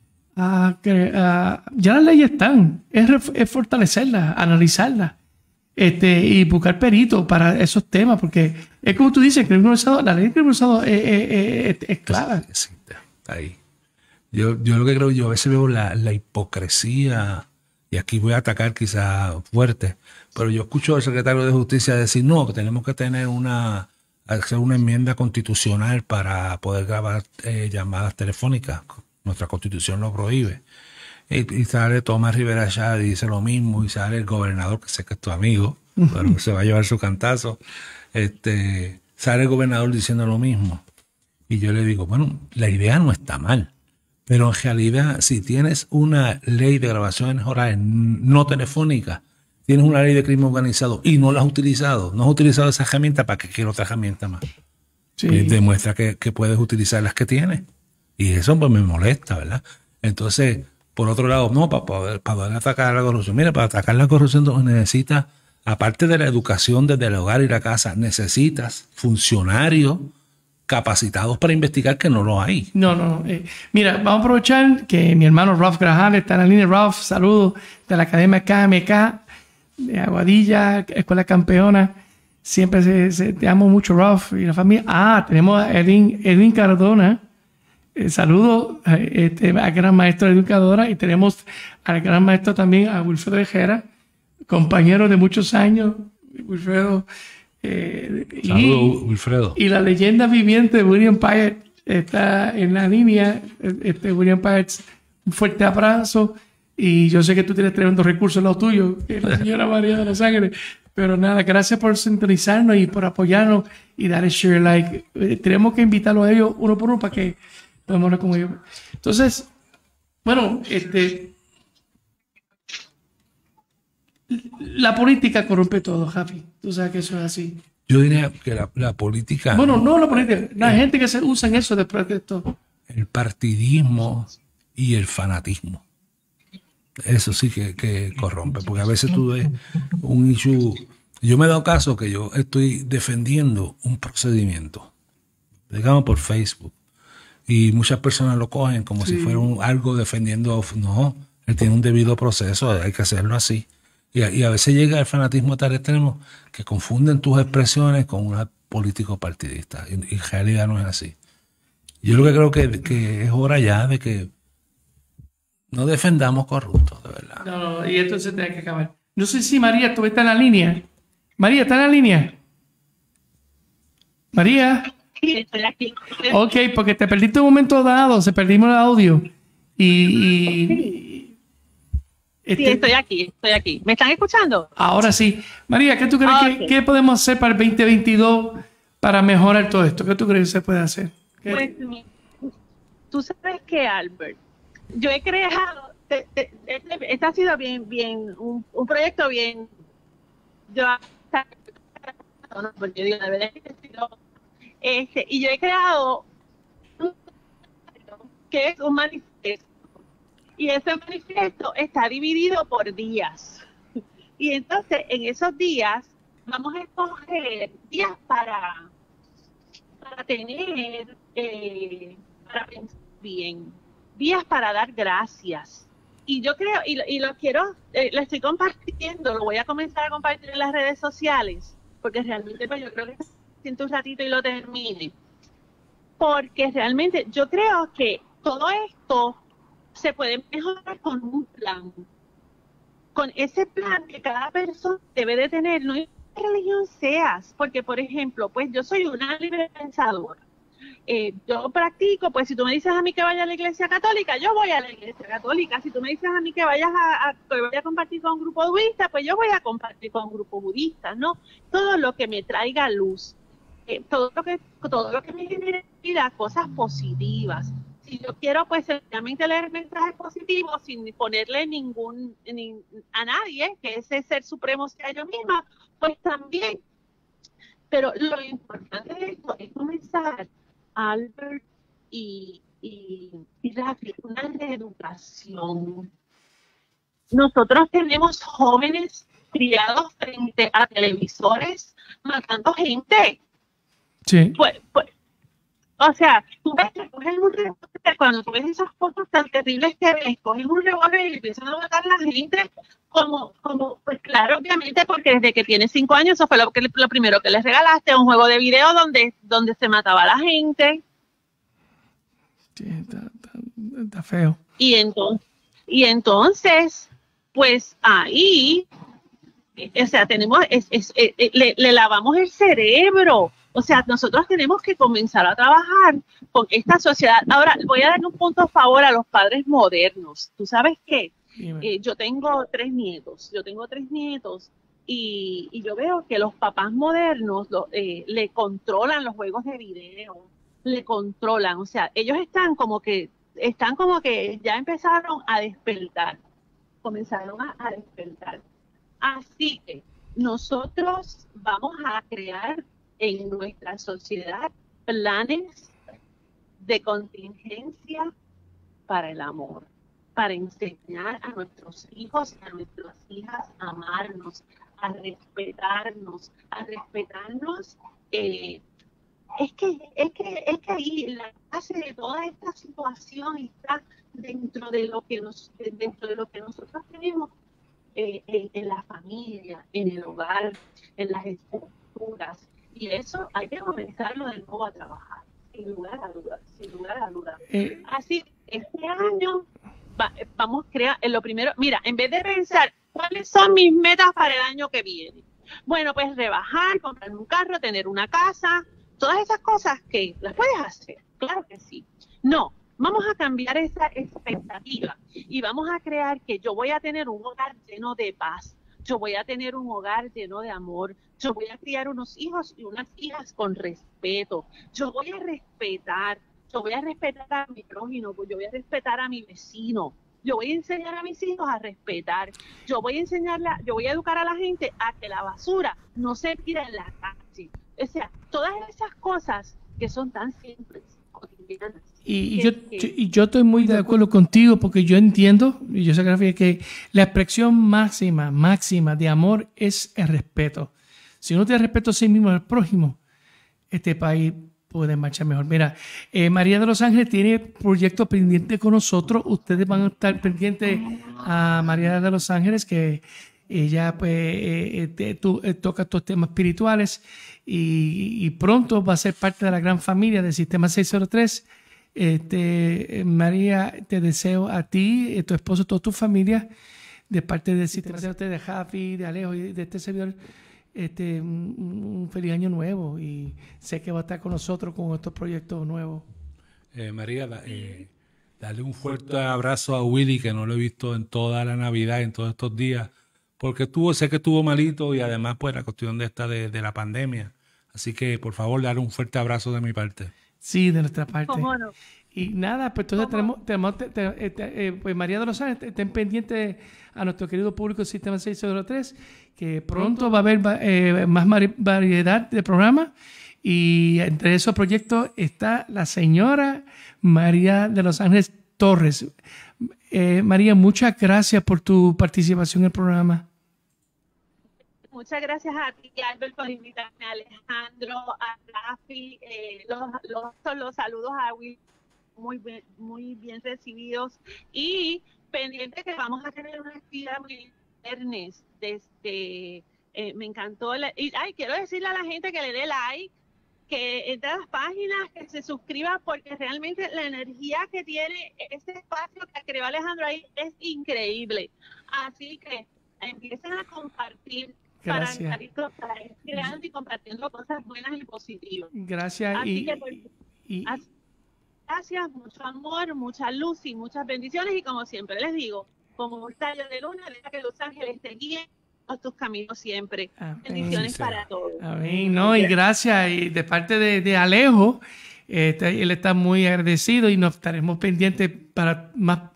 a que a, ya las leyes están, es, es fortalecerlas, analizarlas este, y buscar peritos para esos temas, porque es como tú dices, el crimen organizado, la ley del crimen organizado es, es, es, es clara. Sí, sí, ahí. Yo, yo lo que creo, yo a veces veo la, la hipocresía, y aquí voy a atacar quizás fuerte, pero yo escucho al secretario de Justicia decir, no, que tenemos que tener una, hacer una enmienda constitucional para poder grabar eh, llamadas telefónicas. Nuestra Constitución lo prohíbe. Y, y sale Tomás Rivera Chá y dice lo mismo, y sale el gobernador, que sé que es tu amigo, pero se va a llevar su cantazo, este, sale el gobernador diciendo lo mismo. Y yo le digo, bueno, la idea no está mal. Pero en realidad, si tienes una ley de grabaciones orales no telefónicas, tienes una ley de crimen organizado y no la has utilizado, no has utilizado esa herramienta, ¿para qué quiero otra herramienta más? Sí. Pues demuestra que, que puedes utilizar las que tienes. Y eso pues me molesta, ¿verdad? Entonces, por otro lado, no, para poder, para poder atacar la corrupción. Mira, para atacar la corrupción necesitas, aparte de la educación desde el hogar y la casa, necesitas funcionarios capacitados para investigar, que no lo hay. No, no, no. Eh, mira, vamos a aprovechar que mi hermano Ralph Graham está en la línea. Ralph, saludos de la Academia K M K, de Aguadilla, Escuela Campeona. Siempre se, se, te amo mucho, Ralph, y la familia. Ah, tenemos a Edwin, Edwin Cardona. Eh, saludos eh, este, al gran maestro Edwin Cardona, y tenemos al gran maestro también, a Wilfredo Ejera, compañero de muchos años. Wilfredo Eh, Saludos, y, Wilfredo. Y la leyenda viviente de William Pyatt está en la línea. Este, William Pyatt, un fuerte abrazo. Y yo sé que tú tienes tremendo recurso en lo tuyo, que es la señora María de los Ángeles. Pero nada, gracias por sintonizarnos y por apoyarnos y darle share like. Eh, tenemos que invitarlos a ellos uno por uno para que podamos hablar con ellos. Entonces, bueno, este, la política corrompe todo, Javi. Tú sabes que eso es así. Yo diría que la, la política... Bueno, no la política. La el, gente que se usa en eso después de esto. El partidismo y el fanatismo. Eso sí que, que corrompe, porque a veces tú ves un issue. Yo me he dado caso que yo estoy defendiendo un procedimiento, digamos por Facebook, y muchas personas lo cogen como sí. si fuera un, algo defendiendo. No, él tiene un debido proceso, hay que hacerlo así. Y a, y a veces llega el fanatismo tal extremo que confunden tus expresiones con una político partidista, y, y en realidad no es así. Yo lo que creo que, que es hora ya de que no defendamos corruptos, de verdad. No, no, y esto se tiene que acabar. No sé si María, tú estás en la línea. María, ¿está en la línea? María. Sí, estoy aquí. Ok, porque te perdiste un momento dado, se perdimos el audio. Y... y sí, este, sí, estoy aquí, estoy aquí. ¿Me están escuchando? Ahora sí. María, ¿qué tú crees okay. que qué podemos hacer para el veinte veintidós para mejorar todo esto? ¿Qué tú crees que se puede hacer? Pues, tú sabes que, Albert, yo he creado, te, te, este, este ha sido bien, bien, un, un proyecto bien, yo, no, porque yo digo, la verdad es que este, y yo he creado un que es un manifiesto, y ese manifiesto está dividido por días, y entonces en esos días vamos a escoger días para, para tener, eh, para pensar bien, días para dar gracias. Y yo creo, y, y lo quiero, eh, lo estoy compartiendo, lo voy a comenzar a compartir en las redes sociales, porque realmente pues, yo creo que siento un ratito y lo termine. Porque realmente yo creo que todo esto se puede mejorar con un plan. Con ese plan que cada persona debe de tener, no importa qué religión seas, porque por ejemplo, pues yo soy una libre pensadora. Eh, yo practico, pues si tú me dices a mí que vaya a la iglesia católica, yo voy a la iglesia católica. Si tú me dices a mí que vayas a, a que vaya a compartir con un grupo budista, pues yo voy a compartir con un grupo budista, ¿no? Todo lo que me traiga luz, eh, todo lo que todo lo que me genere vida, cosas positivas. Si yo quiero, pues sencillamente leer mensajes positivos sin ponerle ningún ni, a nadie, que ese ser supremo sea yo misma, pues también. Pero lo importante de esto es comenzar, Albert y, y, y Rafi, una reeducación. Nosotros tenemos jóvenes criados frente a televisores matando gente. Sí. Pues, pues, o sea, tú ves que cogen un revólver, cuando tú ves esas cosas tan terribles que ves, cogen un revólver y empiezan a matar a la gente, como, como, pues claro, obviamente, porque desde que tienes cinco años, eso fue lo, que, lo primero que les regalaste, un juego de video donde, donde se mataba a la gente. Sí, está, está, está feo. Y entonces, y entonces, pues ahí, o sea, tenemos, es, es, es, le, le lavamos el cerebro. O sea, nosotros tenemos que comenzar a trabajar con esta sociedad. Ahora, voy a darle un punto a favor a los padres modernos. ¿Tú sabes qué? Eh, yo tengo tres nietos, yo tengo tres nietos y, y yo veo que los papás modernos lo, eh, le controlan los juegos de video, le controlan. O sea, ellos están como que, están como que ya empezaron a despertar, comenzaron a, a despertar. Así que nosotros vamos a crear en nuestra sociedad planes de contingencia para el amor, para enseñar a nuestros hijos y a nuestras hijas a amarnos, a respetarnos, a respetarnos. Eh, es que es que es que ahí la base de toda esta situación está dentro de lo que nos dentro de lo que nosotros tenemos eh, en, en la familia, en el hogar, en las estructuras. Y eso hay que comenzarlo de nuevo a trabajar, sin lugar a dudas, sin lugar a dudas. Eh, Así, este año va, vamos a crear, en lo primero, mira, en vez de pensar cuáles son mis metas para el año que viene, Bueno, pues rebajar, comprar un carro, tener una casa, todas esas cosas que las puedes hacer, claro que sí. No, vamos a cambiar esa expectativa y vamos a crear que yo voy a tener un hogar lleno de paz, yo voy a tener un hogar lleno de amor, yo voy a criar unos hijos y unas hijas con respeto, yo voy a respetar, yo voy a respetar a mi prójimo, yo voy a respetar a mi vecino. Yo voy a enseñar a mis hijos a respetar. Yo voy a enseñarla, yo voy a educar a la gente a que la basura no se tire en la calle. O sea, todas esas cosas que son tan simples, cotidianas. Y que, yo, que, yo, y yo estoy muy de acuerdo contigo porque yo entiendo, y yo sé que, que la expresión máxima, máxima de amor es el respeto. Si uno tiene respeto a sí mismo y al prójimo, este país puede marchar mejor. Mira, eh, María de los Ángeles tiene proyectos pendientes con nosotros. Ustedes van a estar pendientes a María de los Ángeles, que ella pues eh, te, tú, eh, toca estos temas espirituales y, y pronto va a ser parte de la gran familia del Sistema seiscientos tres. Este, María, te deseo a ti, a tu esposo, toda tu familia, de parte del Sistema seiscientos tres, de Javi, de Alejo y de este servidor, Este, un, un feliz año nuevo, y sé que va a estar con nosotros con estos proyectos nuevos. Eh, María, da, eh, dale un fuerte abrazo a Willy, que no lo he visto en toda la Navidad, en todos estos días, porque tuvo, sé que estuvo malito y además pues la cuestión de esta de, de la pandemia. Así que por favor, dale un fuerte abrazo de mi parte. Sí, de nuestra parte. ¿Cómo no? Y nada, pues entonces tenemos, tenemos te, te, te, eh, pues María de los Ángeles, estén pendientes a nuestro querido público del Sistema seiscientos tres, que pronto va a haber eh, más variedad de programas, y entre esos proyectos está la señora María de los Ángeles Torres. Eh, María, muchas gracias por tu participación en el programa. Muchas gracias a ti, Albert, por invitarme, a Alejandro, a Rafi, eh, los, los, los saludos a Will. Muy bien, muy bien recibidos, y pendiente que vamos a tener una actividad muy viernes. Desde, eh, me encantó, la, y ay, quiero decirle a la gente que le dé like, que entre a las páginas, que se suscriba, porque realmente la energía que tiene este espacio que creó Alejandro ahí es increíble. Así que empiecen a compartir. Gracias. Para, para ir creando y compartiendo cosas buenas y positivas. Gracias. Así y, que, pues, y, así, gracias, mucho amor, mucha luz y muchas bendiciones. Y como siempre les digo, como un tallo de luna, deja que los ángeles te guíen por tus caminos siempre. Amén. Bendiciones Sí, para todos. Amén. No, y gracias. Y de parte de, de Alejo, este, él está muy agradecido y nos estaremos pendientes para más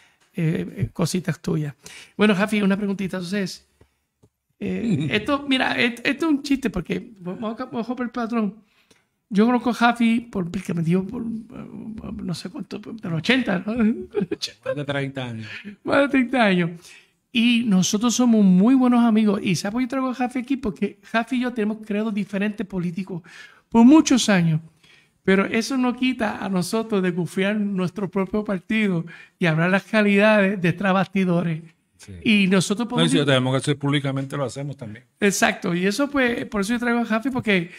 eh, cositas tuyas. Bueno, Jafi, una preguntita. Entonces, eh, esto, mira, esto, esto es un chiste porque, vamos a, vamos a ver el patrón. Yo conozco a Jafi porque me dio por, no sé cuánto, de los ochenta, ¿no? Más de treinta años. Más de treinta años. Y nosotros somos muy buenos amigos. Y ¿sabes por qué yo traigo a Jafi aquí? Porque Jafi y yo tenemos creados diferentes políticos por muchos años. Pero eso no quita a nosotros de confiar en nuestro propio partido y hablar las calidades de trabastidores. Sí. Y nosotros podemos... No, y si lo tenemos que hacer públicamente, lo hacemos también. Exacto. Y eso, pues, por eso yo traigo a Jafi, porque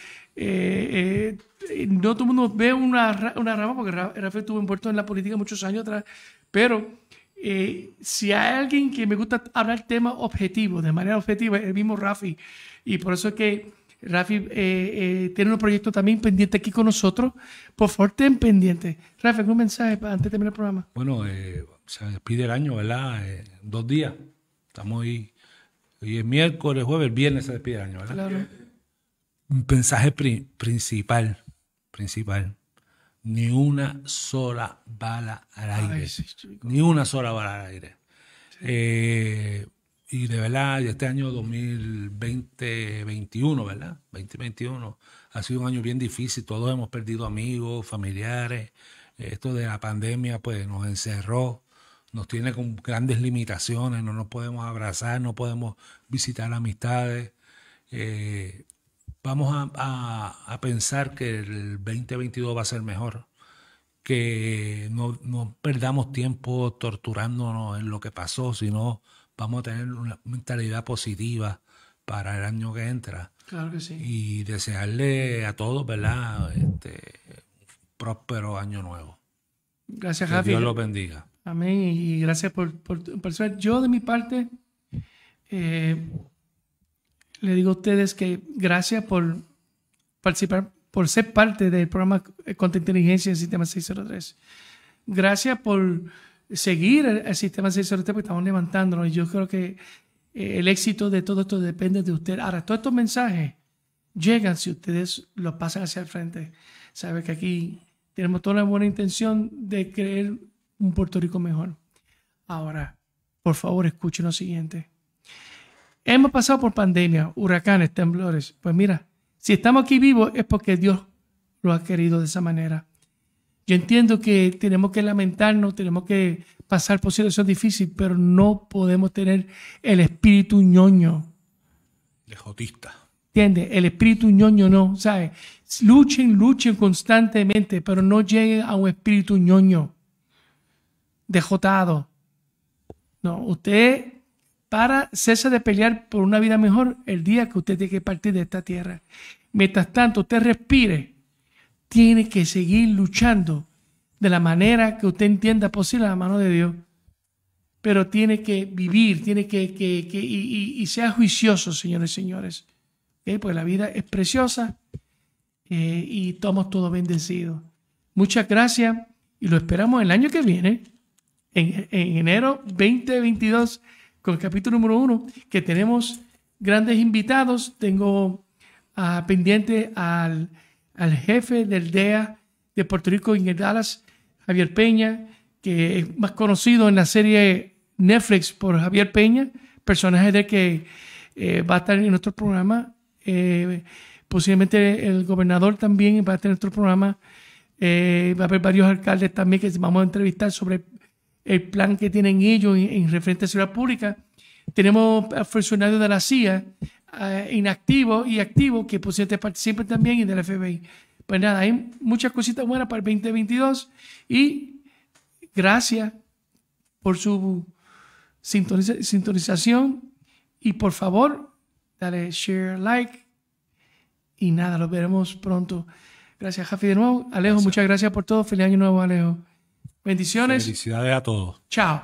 eh, eh, no todo el mundo ve una, una rama, porque Rafi estuvo envuelto en la política muchos años atrás, pero eh, si hay alguien que me gusta hablar temas objetivos, de manera objetiva, es el mismo Rafi. Y por eso es que Rafi eh, eh, tiene un proyecto también pendiente aquí con nosotros. Por favor, ten pendiente. Rafi, ¿algún mensaje antes de terminar el programa? Bueno, eh, se despide el año, ¿verdad? Eh, dos días. Estamos ahí. Hoy es miércoles, jueves, el viernes se despide el año, ¿verdad? Claro. Un mensaje pri principal, principal. Ni una sola bala al aire. Ay, sí, ni una sola bala al aire. Sí. Eh, y de verdad, este año dos mil veinte veintiuno, ¿verdad? veinte veintiuno ha sido un año bien difícil. Todos hemos perdido amigos, familiares. Esto de la pandemia pues nos encerró, nos tiene con grandes limitaciones. No nos podemos abrazar, no podemos visitar amistades. Eh, vamos a, a, a pensar que el veinte veintidós va a ser mejor. Que no, no perdamos tiempo torturándonos en lo que pasó, sino vamos a tener una mentalidad positiva para el año que entra. Claro que sí. Y desearle a todos, ¿verdad? Este, un próspero año nuevo. Gracias, que Javi. Dios los bendiga. Amén. Y gracias por, por, por ser. Yo, de mi parte, eh, le digo a ustedes que gracias por participar, por ser parte del programa Contra Inteligencia del Sistema seiscientos tres. Gracias por seguir el, el Sistema seiscientos tres porque estamos levantándonos. Y yo creo que eh, el éxito de todo esto depende de usted. Ahora, todos estos mensajes llegan si ustedes los pasan hacia el frente. Sabe que aquí tenemos toda la buena intención de crear un Puerto Rico mejor. Ahora, por favor, escuchen lo siguiente. Hemos pasado por pandemia, huracanes, temblores. Pues mira, si estamos aquí vivos es porque Dios lo ha querido de esa manera. Yo entiendo que tenemos que lamentarnos, tenemos que pasar por situaciones difíciles, pero no podemos tener el espíritu ñoño. De jotista. ¿Entiendes? El espíritu ñoño no, ¿sabes? Luchen, luchen constantemente, pero no lleguen a un espíritu ñoño, dejotado. No, usted para cesa de pelear por una vida mejor el día que usted tiene que partir de esta tierra. Mientras tanto, usted respire, tiene que seguir luchando de la manera que usted entienda posible a la mano de Dios. Pero tiene que vivir, tiene que, que, que y, y, y sea juicioso, señores y señores. ¿Okay? Pues la vida es preciosa eh, y estamos todos bendecidos. Muchas gracias y lo esperamos el año que viene, en, en enero veinte veintidós, con el capítulo número uno, que tenemos grandes invitados. Tengo uh, pendiente al, al jefe del D E A de Puerto Rico en Dallas, Javier Peña, que es más conocido en la serie Netflix por Javier Peña, personaje de que eh, va a estar en nuestro programa. Eh, posiblemente el gobernador también va a estar en nuestro programa. Eh, va a haber varios alcaldes también que vamos a entrevistar sobre el plan que tienen ellos en, en referente a seguridad pública. Tenemos funcionarios de la C I A uh, inactivos y activos que posiblemente participen también y del F B I. Pues nada, hay muchas cositas buenas para el veinte veintidós y gracias por su sintoniza- sintonización y por favor dale share, like y nada, los veremos pronto. Gracias, Jafi, de nuevo. Alejo, gracias. Muchas gracias por todo. Feliz año nuevo, Alejo. Bendiciones. Felicidades a todos. Chao.